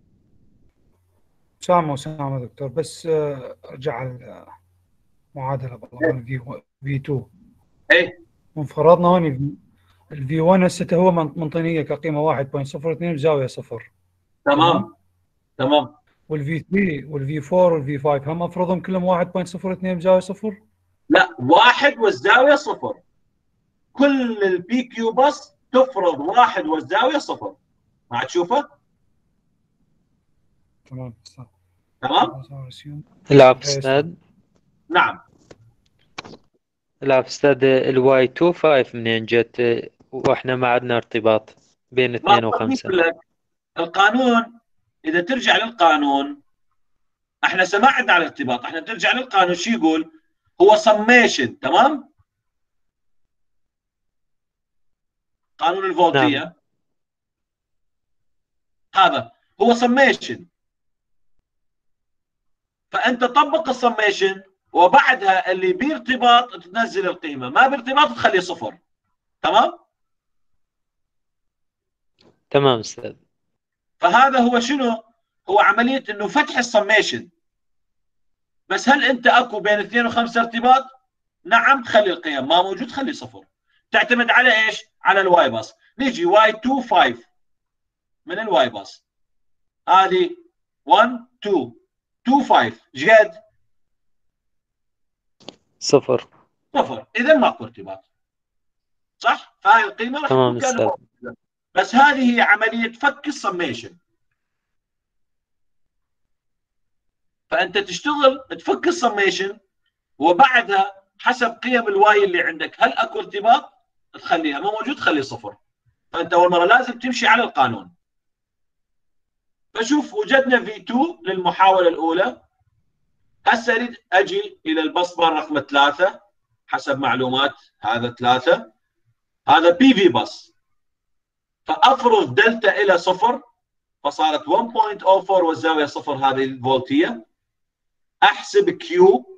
سامع وسامع دكتور، بس ارجع على المعادله في في اثنين. ايه، وانفرضنا هون الفي واحد هسه هو منطينيه كقيمه واحد فاصلة صفر اثنين بزاويه صفر. تمام تمام. والفي ثلاثة والفي أربعة والفي خمسة هم افرضهم كلهم واحد فاصلة صفر اثنين بزاويه صفر؟ لا، واحد والزاويه صفر. كل البي كيو باص تفرض واحد والزاويه صفر. ما تشوفه؟ تمام تمام. لا استاذ. نعم. لا استاذ، الواي اثنين خمسة منين جت واحنا ما عندنا ارتباط بين اثنين وخمسة؟ لك القانون، اذا ترجع للقانون احنا سمعنا على الارتباط. احنا ترجع للقانون شو يقول؟ هو سميشن. تمام. قانون الفولتيه. نعم. هذا هو سميشن. فانت طبق السميشن وبعدها اللي بارتباط تنزل القيمه، ما بارتباط تخليه صفر. تمام. تمام استاذ. فهذا هو شنو؟ هو عمليه انه فتح السميشن. بس هل انت اكو بين اثنين وخمسه ارتباط؟ نعم، خلي القيم. ما موجود خلي صفر. تعتمد على ايش؟ على الواي باص. نيجي واي اثنين خمسة من الواي باص. هذه واحد اثنين اثنين خمسة جد صفر. صفر. اذا ماكو ارتباط. صح؟ فهاي القيمه راح تمام تكون استاذ. كانها. بس هذه هي عمليه فك السميشن. فانت تشتغل تفك السميشن وبعدها حسب قيم الواي اللي عندك، هل اكو ارتباط تخليها، ما موجود خلي صفر. فانت اول مره لازم تمشي على القانون. فشوف وجدنا في اثنين للمحاوله الاولى. هسه اريد اجي الى البصبار رقم ثلاثة حسب معلومات هذا ثلاثة. هذا بي في بس. فافرض دلتا الى صفر فصارت واحد فاصلة صفر أربعة والزاويه صفر. هذه الفولتيه. احسب كيو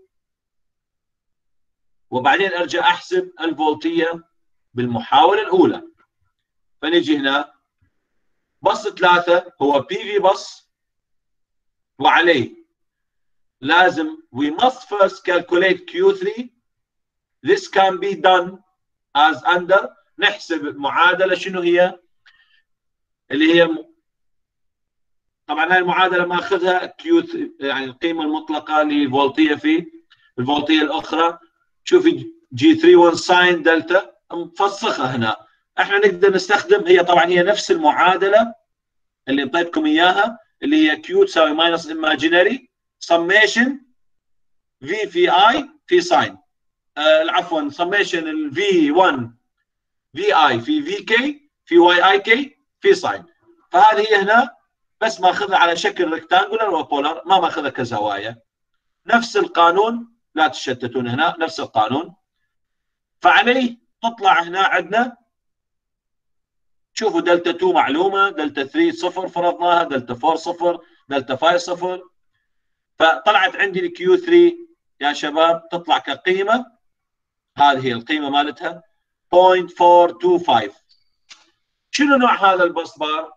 وبعدين ارجع احسب الفولتيه بالمحاوله الاولى. فنجي هنا بص ثلاثة هو بي في بص وعليه لازم we must first calculate كيو ثلاثة. this can be done as under. نحسب معادله شنو هي؟ اللي هي طبعا هاي المعادله ماخذها كيو يعني القيمه المطلقه لفولتيه في الفولتيه الاخرى. شوفي جي ثلاثة وان ساين دلتا مفسخه هنا. احنا نقدر نستخدم، هي طبعا هي نفس المعادله اللي انطيتكم اياها اللي هي كيو تساوي ماينس ايماجينري سميشن في في اي في ساين، آه عفوا سميشن الفي واحد في اي في في كي في واي اي كي في ساين. فهذه هي هنا بس ماخذها على شكل ريكتانجولر وبولار، ما ماخذها كزوايا. نفس القانون، لا تشتتون هنا، نفس القانون. فعليه تطلع هنا عندنا شوفوا دلتا اثنين معلومه، دلتا ثلاثة صفر فرضناها، دلتا أربعة صفر، دلتا خمسة صفر. فطلعت عندي الكيو ثلاثة يا شباب تطلع كقيمه، هذه هي القيمه مالتها صفر فاصلة أربعة اثنين خمسة. شنو نوع هذا الباص بار؟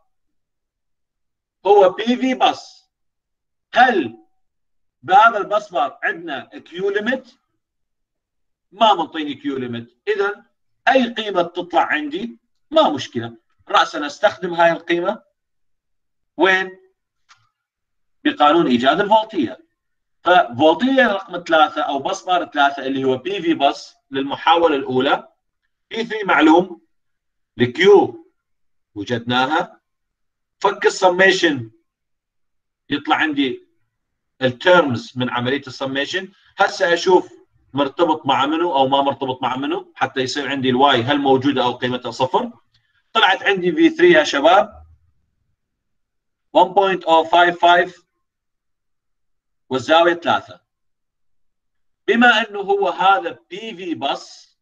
هو بي في باص. هل بهذا الباص بار عندنا كيو ليميت؟ ما منطيني كيو ليميت، اذا اي قيمه تطلع عندي ما مشكله، راسا استخدم هاي القيمه وين؟ بقانون ايجاد الفولتيه. ففولتيه رقم ثلاثه او باص بار ثلاثه اللي هو بي في باص للمحاوله الاولى، بي ثلاثة معلوم، الكيو وجدناها، فك السميشن يطلع عندي التيرمز من عمليه السميشن. هسه اشوف مرتبط مع منو او ما مرتبط مع منو حتى يصير عندي الواي هل موجوده او قيمتها صفر. طلعت عندي في ثلاثة يا شباب واحد فاصلة صفر خمسة خمسة والزاويه ثلاثة. بما انه هو هذا بي في باص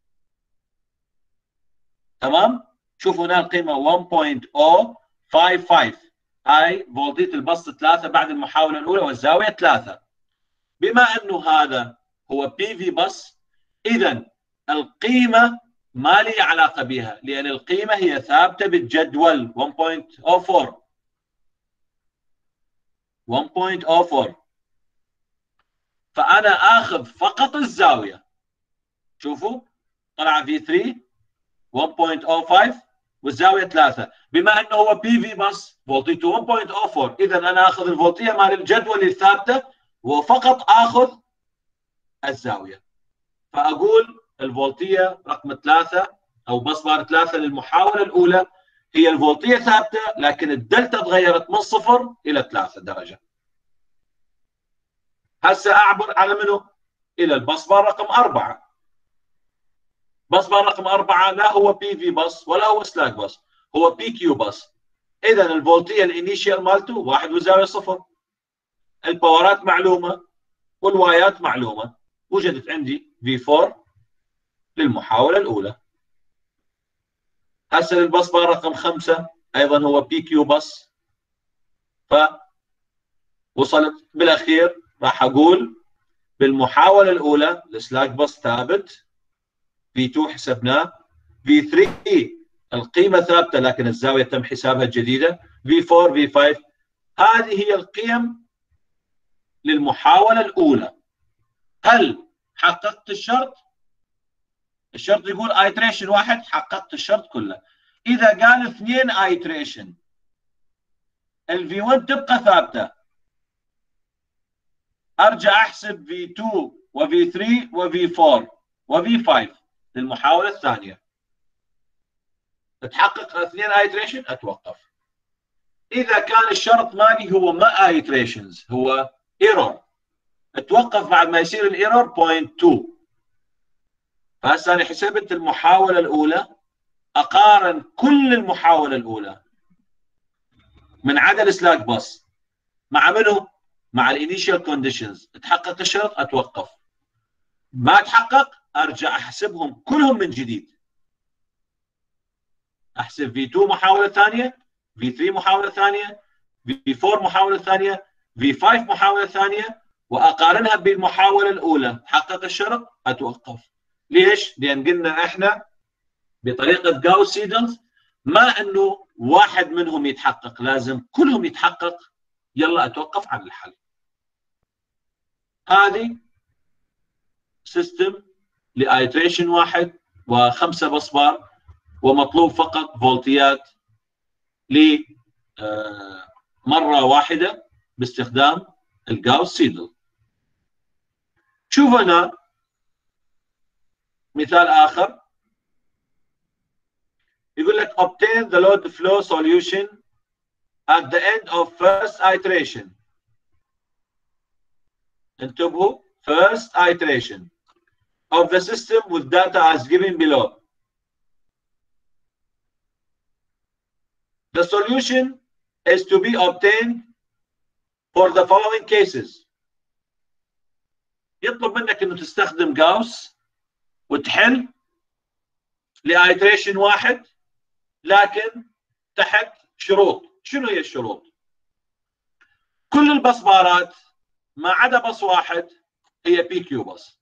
تمام، شوفوا هنا القيمه واحد فاصلة صفر خمسة خمسة، هاي فولتيه البسط ثلاثة بعد المحاوله الاولى والزاويه ثلاثة. بما انه هذا هو بي في باص، اذا القيمه ما لي علاقه بها لان القيمه هي ثابته بالجدول واحد فاصلة صفر أربعة واحد فاصلة صفر أربعة. فانا اخذ فقط الزاويه. شوفوا طلع في ثلاثة واحد فاصلة صفر خمسة والزاويه ثلاثة. بما انه هو بي في باص فولتيته واحد فاصلة صفر أربعة، اذا انا اخذ الفولتيه مال الجدول الثابته وفقط اخذ الزاويه. فاقول الفولتيه رقم ثلاثة او باص بار ثلاثة للمحاوله الاولى هي الفولتيه ثابته لكن الدلتا تغيرت من صفر الى ثلاثة درجه. هسه اعبر على منو؟ الى الباص بار رقم أربعة. باص بار رقم أربعة لا هو بي في باص ولا هو سلاك باص، هو بي كيو باص. اذا الفولتيه الانيشيال مالته واحد وزاويه صفر. الباورات معلومه والوايات معلومه. وجدت عندي في أربعة للمحاوله الاولى. هسه للباص بار رقم خمسة ايضا هو بي كيو باص. فوصلت بالاخير راح اقول بالمحاوله الاولى السلاك باص ثابت، في اثنين حسبناه، في ثلاثة القيمه ثابته لكن الزاويه تم حسابها الجديده، في أربعة في خمسة. هذه هي القيم للمحاوله الاولى. هل حققت الشرط؟ الشرط يقول ايتريشن واحد، حققت الشرط كله. اذا قال اثنين ايتريشن الفي واحد تبقى ثابته، ارجع احسب في اثنين وفي ثلاثة وفي أربعة وفي خمسة للمحاوله الثانيه. تتحقق اثنين ايتريشن اتوقف. اذا كان الشرط مالي هو ما ايتريشنز، هو ايرور، اتوقف بعد ما يصير الايرور صفر فاصلة اثنين. فهسه انا حسبت المحاوله الاولى، اقارن كل المحاوله الاولى من عدا السلاك باص مع منو؟ مع الانيشال كونديشنز. تحقق الشرط اتوقف، ما تحقق ارجع احسبهم كلهم من جديد. احسب في اثنين محاوله ثانيه، في ثلاثة محاوله ثانيه، في أربعة محاوله ثانيه، في خمسة محاوله ثانيه، واقارنها بالمحاوله الاولى. حقق الشرط اتوقف. ليش؟ لان قلنا احنا بطريقه جاوس سيدلز ما انه واحد منهم يتحقق، لازم كلهم يتحقق. يلا اتوقف عن الحل. هذه سيستم لايتريشن واحد وخمسه بصبار، ومطلوب فقط فولتيات مره واحده باستخدام الجاوس سيدل. شوف هنا مثال اخر يقول لك obtain the load flow solution at the end of first iteration. انتبهوا first iteration of the system with data as given below. The solution is to be obtained for the following cases. يطلب منك انه تستخدم جاوس وتحل لايتريشن واحد لكن تحت شروط. شنو هي الشروط؟ كل البصبارات ما عدا بص واحد هي بي كيو بص.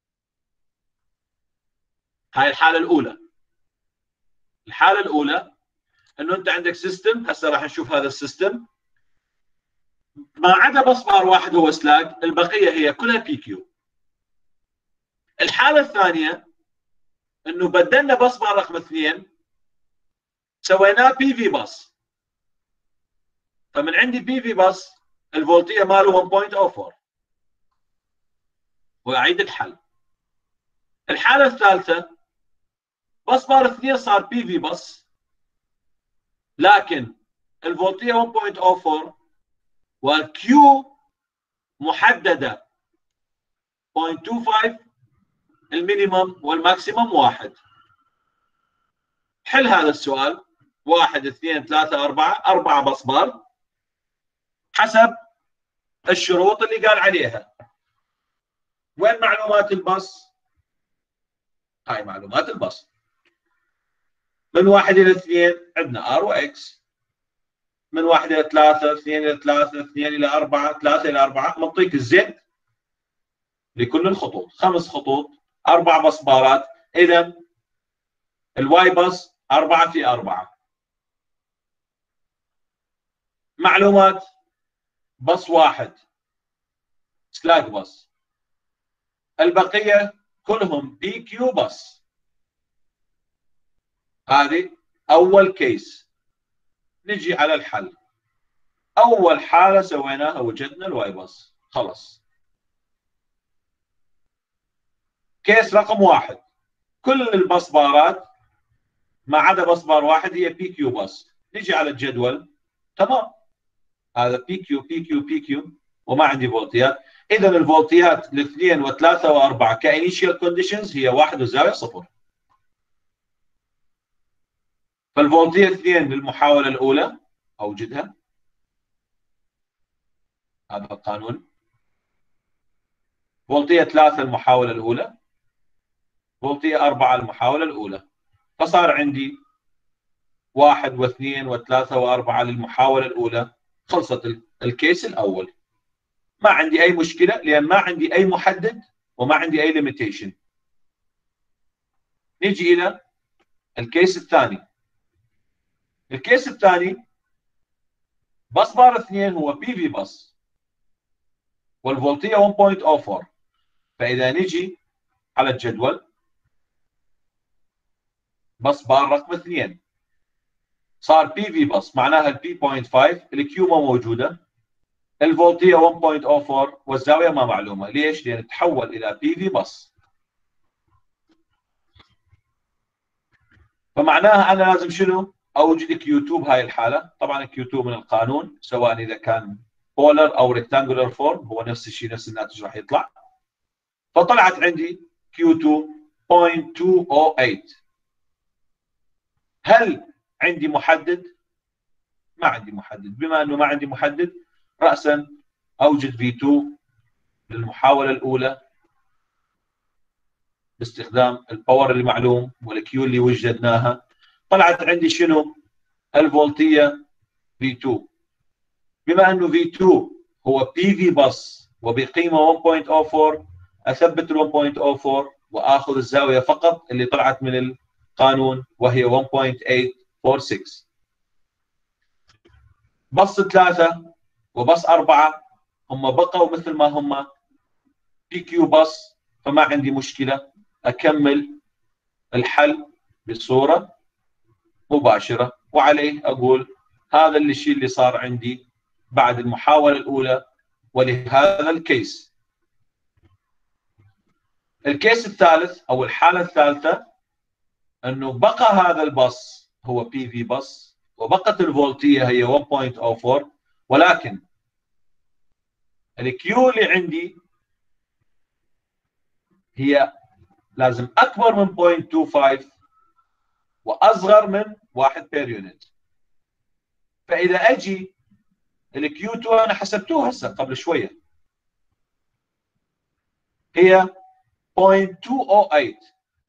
هاي الحالة الأولى. الحالة الأولى انه انت عندك سيستم، هسه راح نشوف هذا السيستم ما عدا بصبار واحد هو سلاج، البقية هي كلها بي كيو. الحالة الثانية انه بدلنا بصبار رقم اثنين سويناه بي في بص، فمن عندي بي في بص الفولتية ماله واحد فاصلة صفر أربعة واعيد الحل. الحالة الثالثة بصبار اثنين صار بي في بص لكن الفولتية واحد فاصلة صفر أربعة والكيو محددة صفر فاصلة اثنين خمسة، المينيمم والماكسيمم واحد. حل هذا السؤال واحد اثنين ثلاثة أربعة أربعة بصبار حسب الشروط اللي قال عليها. وين معلومات البص؟ هاي معلومات البص. من واحد إلى اثنين عندنا ار واكس، من واحد إلى ثلاثة، اثنين إلى ثلاثة، اثنين إلى أربعة، ثلاثة إلى أربعة، منطيك الزد لكل الخطوط، خمس خطوط، أربع بصبارات، إذا الواي بص أربعة في أربعة. معلومات بص واحد سلاج بص، البقية كلهم بي كيو بص. هذه أول كيس. نجي على الحل. أول حالة سويناها وجدنا الواي بص، خلص. كيس رقم واحد كل البصبارات ما عدا بصبار واحد هي بي كيو بص. نجي على الجدول، تمام، هذا بي كيو بي كيو بي كيو وما عندي فولتيات. اذا الفولتيات الاثنين وثلاثه واربعه كانيشيال كونديشنز هي واحد وزاويه صفر. فالفولتيه اثنين للمحاوله الاولى اوجدها، هذا القانون. فولتيه ثلاثه المحاوله الاولى، فولتيه اربعه المحاوله الاولى. فصار عندي واحد واثنين وثلاثه واربعه للمحاوله الاولى. خلصت الكيس الاول، ما عندي اي مشكله لان ما عندي اي محدد وما عندي اي ليميتيشن. نيجي الى الكيس الثاني. الكيس الثاني بصبار اثنين هو بي في بص والفولتيه واحد فاصلة صفر أربعة. فاذا نجي على الجدول بصبار رقم اثنين صار بي في بص، معناها البي صفر فاصلة خمسة، الكيو ما موجوده، الفولتيه واحد فاصلة صفر أربعة والزاويه ما معلومه. ليش؟ لان تحول الى بي في بص. فمعناها انا لازم شنو؟ اوجد كيو اثنين بهاي الحاله. طبعا كيو اثنين من القانون سواء اذا كان بولر او ريكتانجولار فورم هو نفس الشيء، نفس الناتج راح يطلع. فطلعت عندي كيو اثنين صفر فاصلة اثنين صفر ثمانية. هل عندي محدد؟ ما عندي محدد. بما انه ما عندي محدد راسا اوجد في اثنين للمحاوله الاولى باستخدام الباور اللي معلوم والكيو اللي وجدناها. طلعت عندي شنو؟ الفولتيه في اثنين. بما انه في اثنين هو بي في بص وبقيمه واحد فاصلة صفر أربعة، اثبت ال واحد فاصلة صفر أربعة واخذ الزاويه فقط اللي طلعت من القانون وهي واحد فاصلة ثمانية أربعة ستة. بص ثلاثه وبص اربعه هم بقوا مثل ما هم بي كيو بص، فما عندي مشكله اكمل الحل بصوره مباشره. وعليه اقول هذا الشيء اللي صار عندي بعد المحاولة الأولى ولهذا الكيس. الكيس الثالث أو الحالة الثالثة أنه بقى هذا الباص هو بي في باص وبقت الفولتية هي واحد فاصلة صفر أربعة، ولكن الكيو اللي عندي هي لازم أكبر من صفر فاصلة اثنين خمسة وأصغر من واحد بير يونت. فإذا أجي الكيو اثنين أنا حسبتوه هسه قبل شوية هي صفر فاصلة اثنين صفر ثمانية،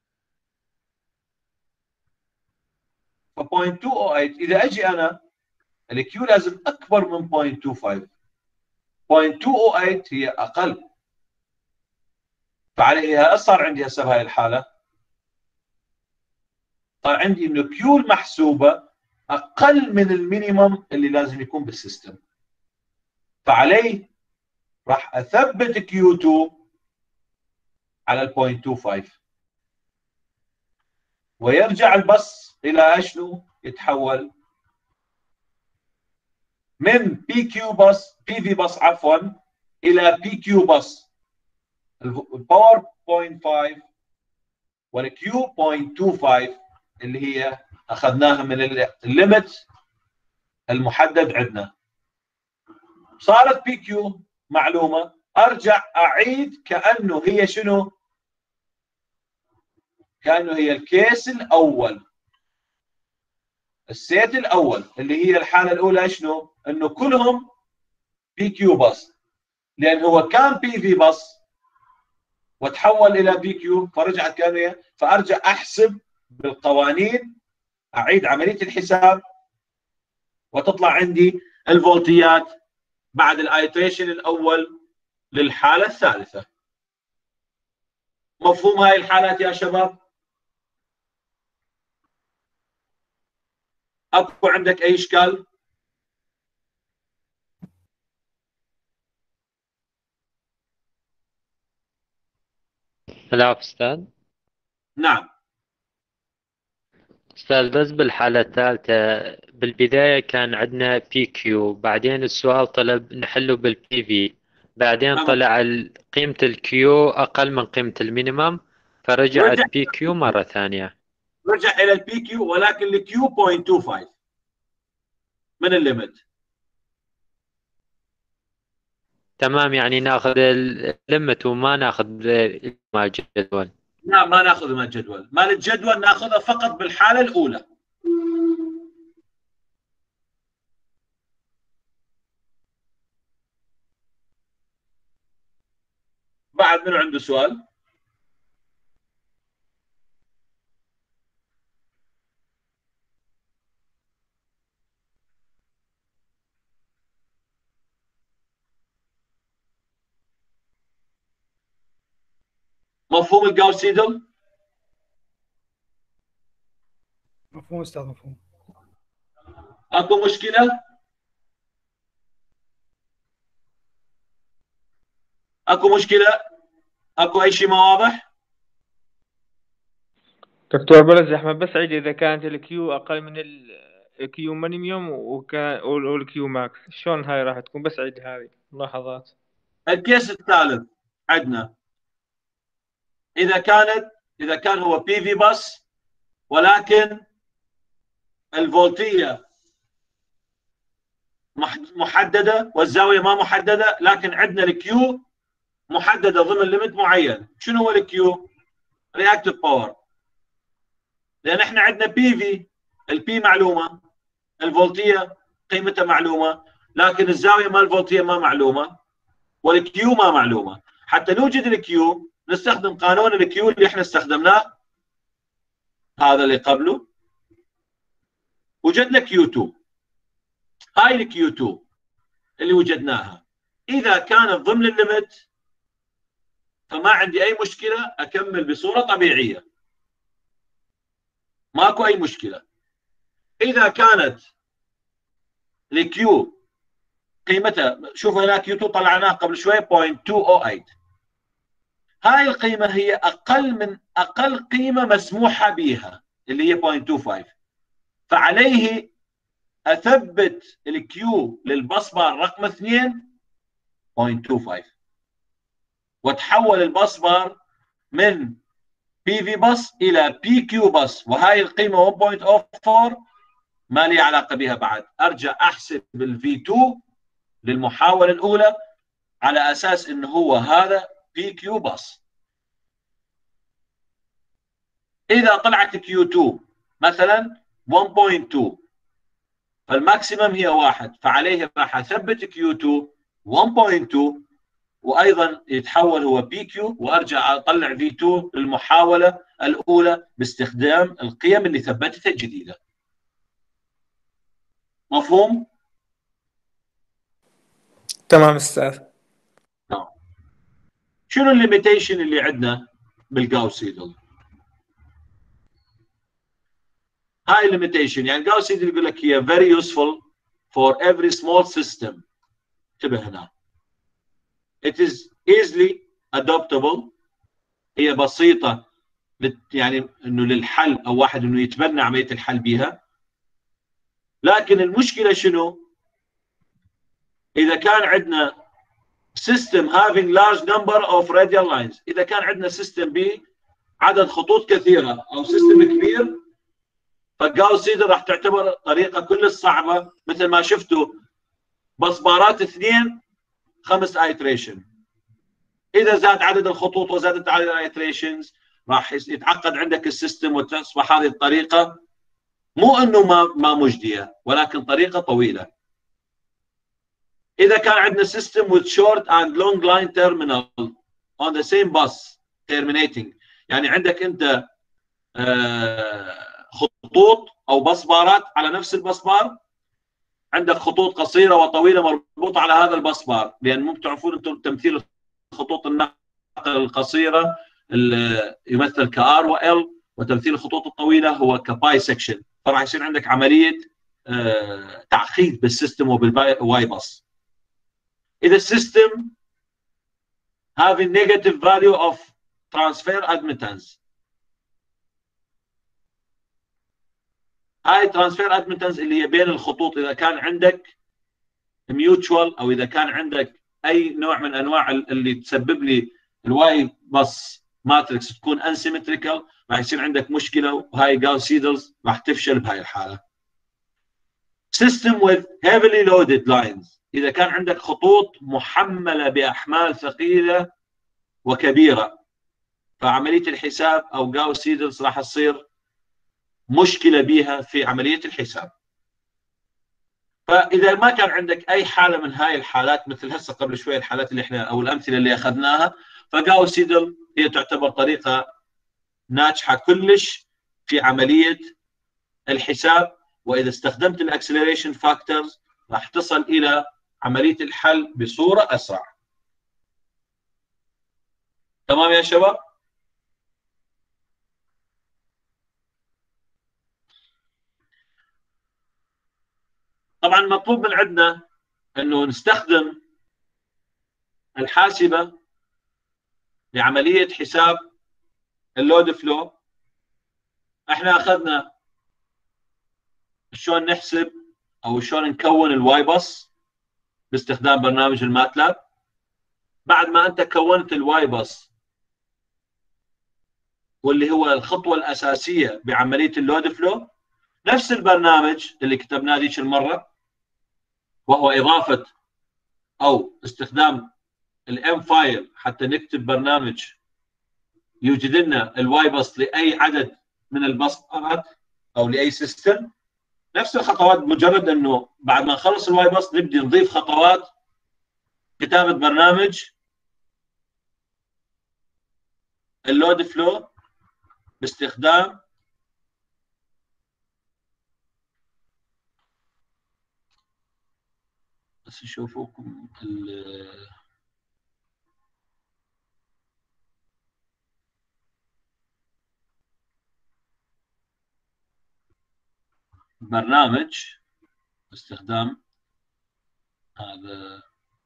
ف صفر فاصلة اثنين صفر ثمانية إذا أجي أنا الكيو لازم أكبر من صفر فاصلة اثنين خمسة، صفر فاصلة اثنين صفر ثمانية هي أقل. فعليها صار عندي هسه بهاي الحالة صار عندي إنه كيو المحسوبة أقل من المينيمم اللي لازم يكون بالسيستم، فعليه راح أثبت كيو اثنين على ال صفر فاصلة اثنين خمسة ويرجع البص إلى شنو؟ يتحول من بي كيو بص بي في بص عفوا إلى بي كيو بص الباور صفر فاصلة خمسة والكيو صفر فاصلة اثنين خمسة اللي هي أخذناها من الليمت المحدد عندنا. صارت بي كيو معلومة، أرجع أعيد كأنه هي شنو؟ كأنه هي الكيس الأول، السيت الأول اللي هي الحالة الأولى شنو؟ إنه كلهم بي كيو بس، لأن هو كان بي في بس وتحول إلى بي كيو فرجعت كأنه، فأرجع أحسب بالقوانين، أعيد عملية الحساب وتطلع عندي الفولتيات بعد الايتريشن الأول للحالة الثالثة. مفهوم هاي الحالات يا شباب؟ اكو عندك اي اشكال؟ لا أستاذ. نعم أستاذ بس بالحالة الثالثة بالبداية كان عندنا بي كيو، بعدين السؤال طلب نحله بالبي في، بعدين تمام. طلع ال- قيمة الكيو أقل من قيمة المينيمم فرجعت رجع بي كيو مرة ثانية. رجع الى البي كيو ولكن الكيو صفر فاصلة اثنين خمسة من الليمت. تمام، يعني ناخذ الليمت وما ناخذ مال الجدول. لا ما ناخذ من الجدول، مال الجدول ناخذها فقط بالحالة الأولى. بعد منو عنده سؤال؟ مفهوم الجاوس سيدل؟ مفهوم استاذ مفهوم. اكو مشكلة؟ اكو مشكلة؟ اكو اي شيء ما واضح؟ دكتور بلز احمد بس عيد اذا كانت الكيو اقل من الكيو مينيموم وكان والكيو ماكس شلون هاي راح تكون؟ بس عيد هذه ملاحظات. الكيس الثالث عندنا اذا كانت اذا كان هو بي في بس ولكن الفولتية محددة والزاوية ما محددة، لكن عندنا الكيو محددة ضمن ليميت معين. شنو هو الكيو؟ رياكتيف باور، لان احنا عندنا بي في، البي معلومة، الفولتية قيمتها معلومة، لكن الزاوية مال الفولتية ما معلومة والكيو ما معلومة. حتى نوجد الكيو نستخدم قانون الكيو اللي احنا استخدمناه، هذا اللي قبله، وجدنا كيو اثنين. هاي الكيو اثنين اللي وجدناها اذا كانت ضمن الليمت فما عندي اي مشكله، اكمل بصوره طبيعيه ماكو اي مشكله. اذا كانت الكيو قيمتها، شوفوا هنا كيو اثنين طلعناه قبل شويه صفر فاصلة اثنين صفر ثمانية، هاي القيمه هي اقل من اقل قيمه مسموحه بها اللي هي صفر فاصلة اثنين خمسة، فعليه اثبت الكيو للبصبار رقم اثنين صفر فاصلة اثنين خمسة، وتحول البصبار من بي في بس الى بي كيو بس، وهاي القيمه واحد فاصلة صفر أربعة ما لي علاقه بها بعد. ارجع احسب الفي اثنين للمحاوله الاولى على اساس انه هو هذا بي كيو بس. اذا طلعت كيو اثنين مثلا واحد فاصلة اثنين فالماكسيمم هي واحد، فعليه راح اثبت كيو اثنين واحد فاصلة اثنين وايضا يتحول هو بي كيو، وارجع اطلع في اثنين للمحاوله الاولى باستخدام القيم اللي ثبتتها الجديده. مفهوم؟ تمام استاذ. نعم. شنو الليميتيشن اللي عندنا بالجاوس سيدل؟ هاي الليميتيشن، يعني جاوس سيدل يقول لك هي very useful for every small system. انتبه هنا. It is easily adoptable، هي بسيطه يعني انه للحل او واحد انه يتبنى عمليه الحل بها. لكن المشكله شنو؟ اذا كان عندنا system having large number of radial lines، اذا كان عندنا سيستم ب عدد خطوط كثيره او سيستم كبير، فالجاوس سيدل راح تعتبر طريقه كلش صعبه. مثل ما شفتوا بصبارات اثنين خمس ايتريشن، اذا زاد عدد الخطوط وزادت عدد الايتريشنز راح يتعقد عندك السيستم، وتصبح هذه الطريقه مو انه ما ما مجديه، ولكن طريقه طويله. اذا كان عندنا system with short and long line terminal on the same bus terminating، يعني عندك انت خطوط او بصبارات على نفس البصبار، عندك خطوط قصيره وطويله مربوطه على هذا البصبار، لان ممكن تعرفون انتم تمثيل خطوط النقل القصيره يمثل كار وال، وتمثيل الخطوط الطويله هو كباي سكشن، فراح يصير عندك عمليه تعقيد بالسيستم وبالواي باص. إذا السيستم having negative value of transfer admittance، هاي transfer admittance اللي هي بين الخطوط، إذا كان عندك mutual أو إذا كان عندك أي نوع من أنواع اللي تسبب لي الواي بس ماتريكس تكون unsymmetrical، راح يصير عندك مشكلة، وهاي جاوس سيدلز راح تفشل بهاي الحالة. system with heavily loaded lines، إذا كان عندك خطوط محملة بأحمال ثقيلة وكبيرة، فعملية الحساب أو جاوس سيدلز راح تصير مشكلة بها في عملية الحساب. فإذا ما كان عندك أي حالة من هاي الحالات، مثل هسه قبل شوية الحالات اللي احنا أو الأمثلة اللي أخذناها، فجاوس سيدل هي تعتبر طريقة ناجحة كلش في عملية الحساب. وإذا استخدمت الأكسلريشن فاكتورز راح تصل إلى عملية الحل بصورة أسرع. تمام يا شباب؟ طبعا مطلوب من عندنا انه نستخدم الحاسبة لعملية حساب اللود فلو. احنا اخذنا شلون نحسب او شلون نكون الواي باص باستخدام برنامج الماتلاب. بعد ما انت كونت الواي باص واللي هو الخطوة الأساسية بعملية اللود فلو، نفس البرنامج اللي كتبناه ذيك المرة، وهو إضافة أو استخدام الام فايل حتى نكتب برنامج يوجد لنا الواي باص لأي عدد من البصمات أو لأي سيستم. نفس الخطوات، مجرد أنه بعد ما نخلص الواي باص نبدي نضيف خطوات كتابة برنامج اللود فلو باستخدام بس نشوفوكم البرنامج باستخدام هذا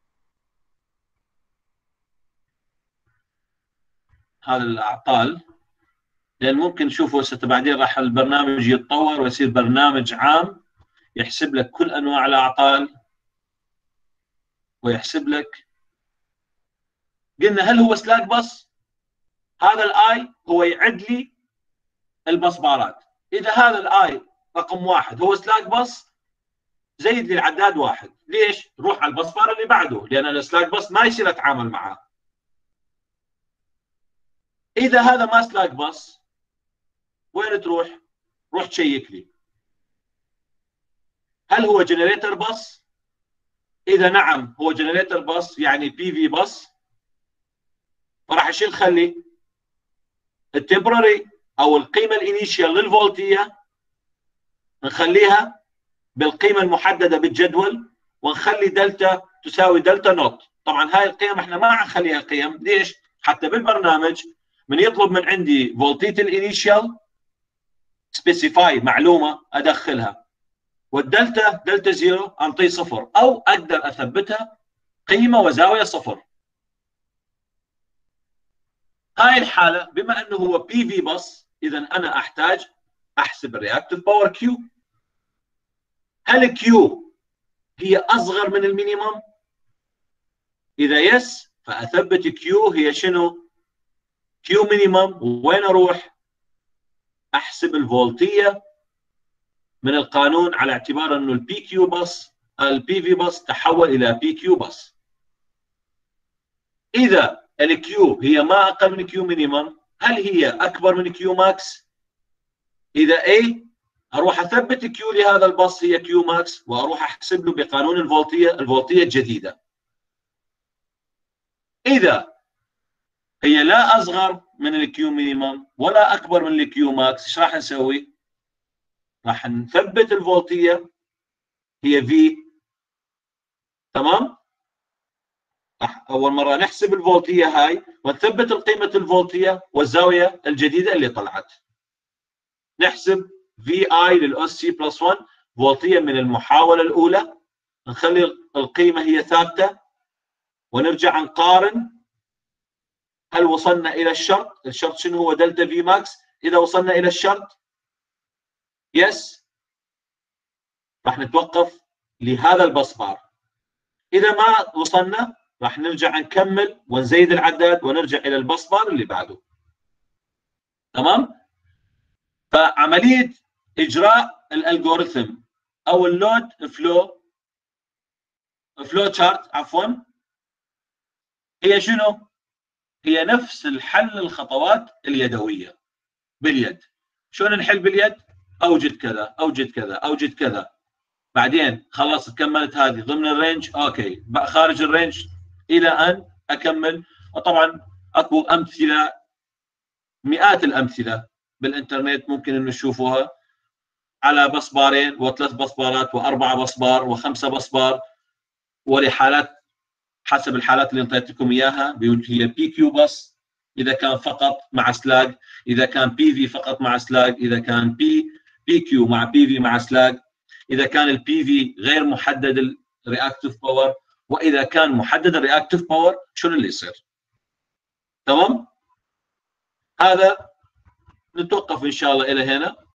هذا الاعطال، لان ممكن نشوفه هسه بعدين راح البرنامج يتطور ويصير برنامج عام يحسب لك كل انواع الاعطال ويحسب لك. قلنا هل هو سلاك بس؟ هذا الاي هو يعد لي البصبارات. اذا هذا الاي رقم واحد هو سلاك بس، زيد لي العداد واحد. ليش؟ روح على البصبار اللي بعده، لان السلاك بس ما يصير اتعامل معاه. اذا هذا ما سلاك بس، وين تروح؟ روح تشيك لي هل هو جنريتر بس؟ اذا نعم هو جنريتر بس يعني بي في بس، فراح اشيل خلي التمبرري او القيمه الانيشيال للفولتيه نخليها بالقيمه المحدده بالجدول، ونخلي دلتا تساوي دلتا نوت. طبعا هاي القيم احنا ما نخليها قيم. ليش؟ حتى بالبرنامج من يطلب من عندي فولتيه الانيشيال سبيسيفاي معلومه ادخلها، والدلتا دلتا زيرو انطيه صفر، او اقدر اثبتها قيمه وزاويه صفر. هاي الحاله بما انه هو بي في بس، اذا انا احتاج احسب الرياكتيف باور كيو. هل كيو هي اصغر من المينيمم؟ اذا يس فاثبت كيو هي شنو؟ كيو مينيمم. وين اروح؟ احسب الفولتيه من القانون على اعتبار انه البي كيو بس البي في بس تحول الى بي كيو بس. اذا الكيو هي ما اقل من كيو مينيمم، هل هي اكبر من كيو ماكس؟ اذا اي اروح اثبت كيو لهذا الباص هي كيو ماكس، واروح احسب له بقانون الفولتيه الفولتيه الجديده. اذا هي لا اصغر من الكيو مينيمم ولا اكبر من الكيو ماكس، ايش راح نسوي؟ راح نثبت الفولتيه هي في. تمام؟ اول مره نحسب الفولتيه هاي ونثبت القيمه الفولتيه والزاويه الجديده اللي طلعت. نحسب في اي للاس سي بلس واحد فولتيه من المحاوله الاولى، نخلي القيمه هي ثابته، ونرجع نقارن هل وصلنا الى الشرط. الشرط شنو هو؟ دلتا في ماكس. اذا وصلنا الى الشرط يس راح نتوقف لهذا البصبار. اذا ما وصلنا راح نرجع نكمل ونزيد العداد ونرجع الى البصبار اللي بعده. تمام؟ فعمليه اجراء الالغوريثم او اللود فلو فلو تشارت عفوا هي شنو؟ هي نفس الحل الخطوات اليدويه باليد. شلون نحل باليد؟ اوجد كذا اوجد كذا اوجد كذا، بعدين خلاص كملت هذه ضمن الرينج، اوكي خارج الرينج الى ان اكمل. وطبعا اكو امثله، مئات الامثله بالانترنت ممكن ان نشوفوها على بصبارين وثلاث بصبارات واربع بصبار وخمسه بصبار، ولحالات حسب الحالات اللي انطيتكم اياها هي بي كيو بس اذا كان فقط مع سلاج، اذا كان بي في فقط مع سلاج، اذا كان بي بي كيو مع بي في مع سلاج، اذا كان البي في غير محدد الرياكتيف باور، واذا كان محدد الرياكتيف باور شنو اللي يصير. تمام؟ هذا نتوقف ان شاء الله الى هنا.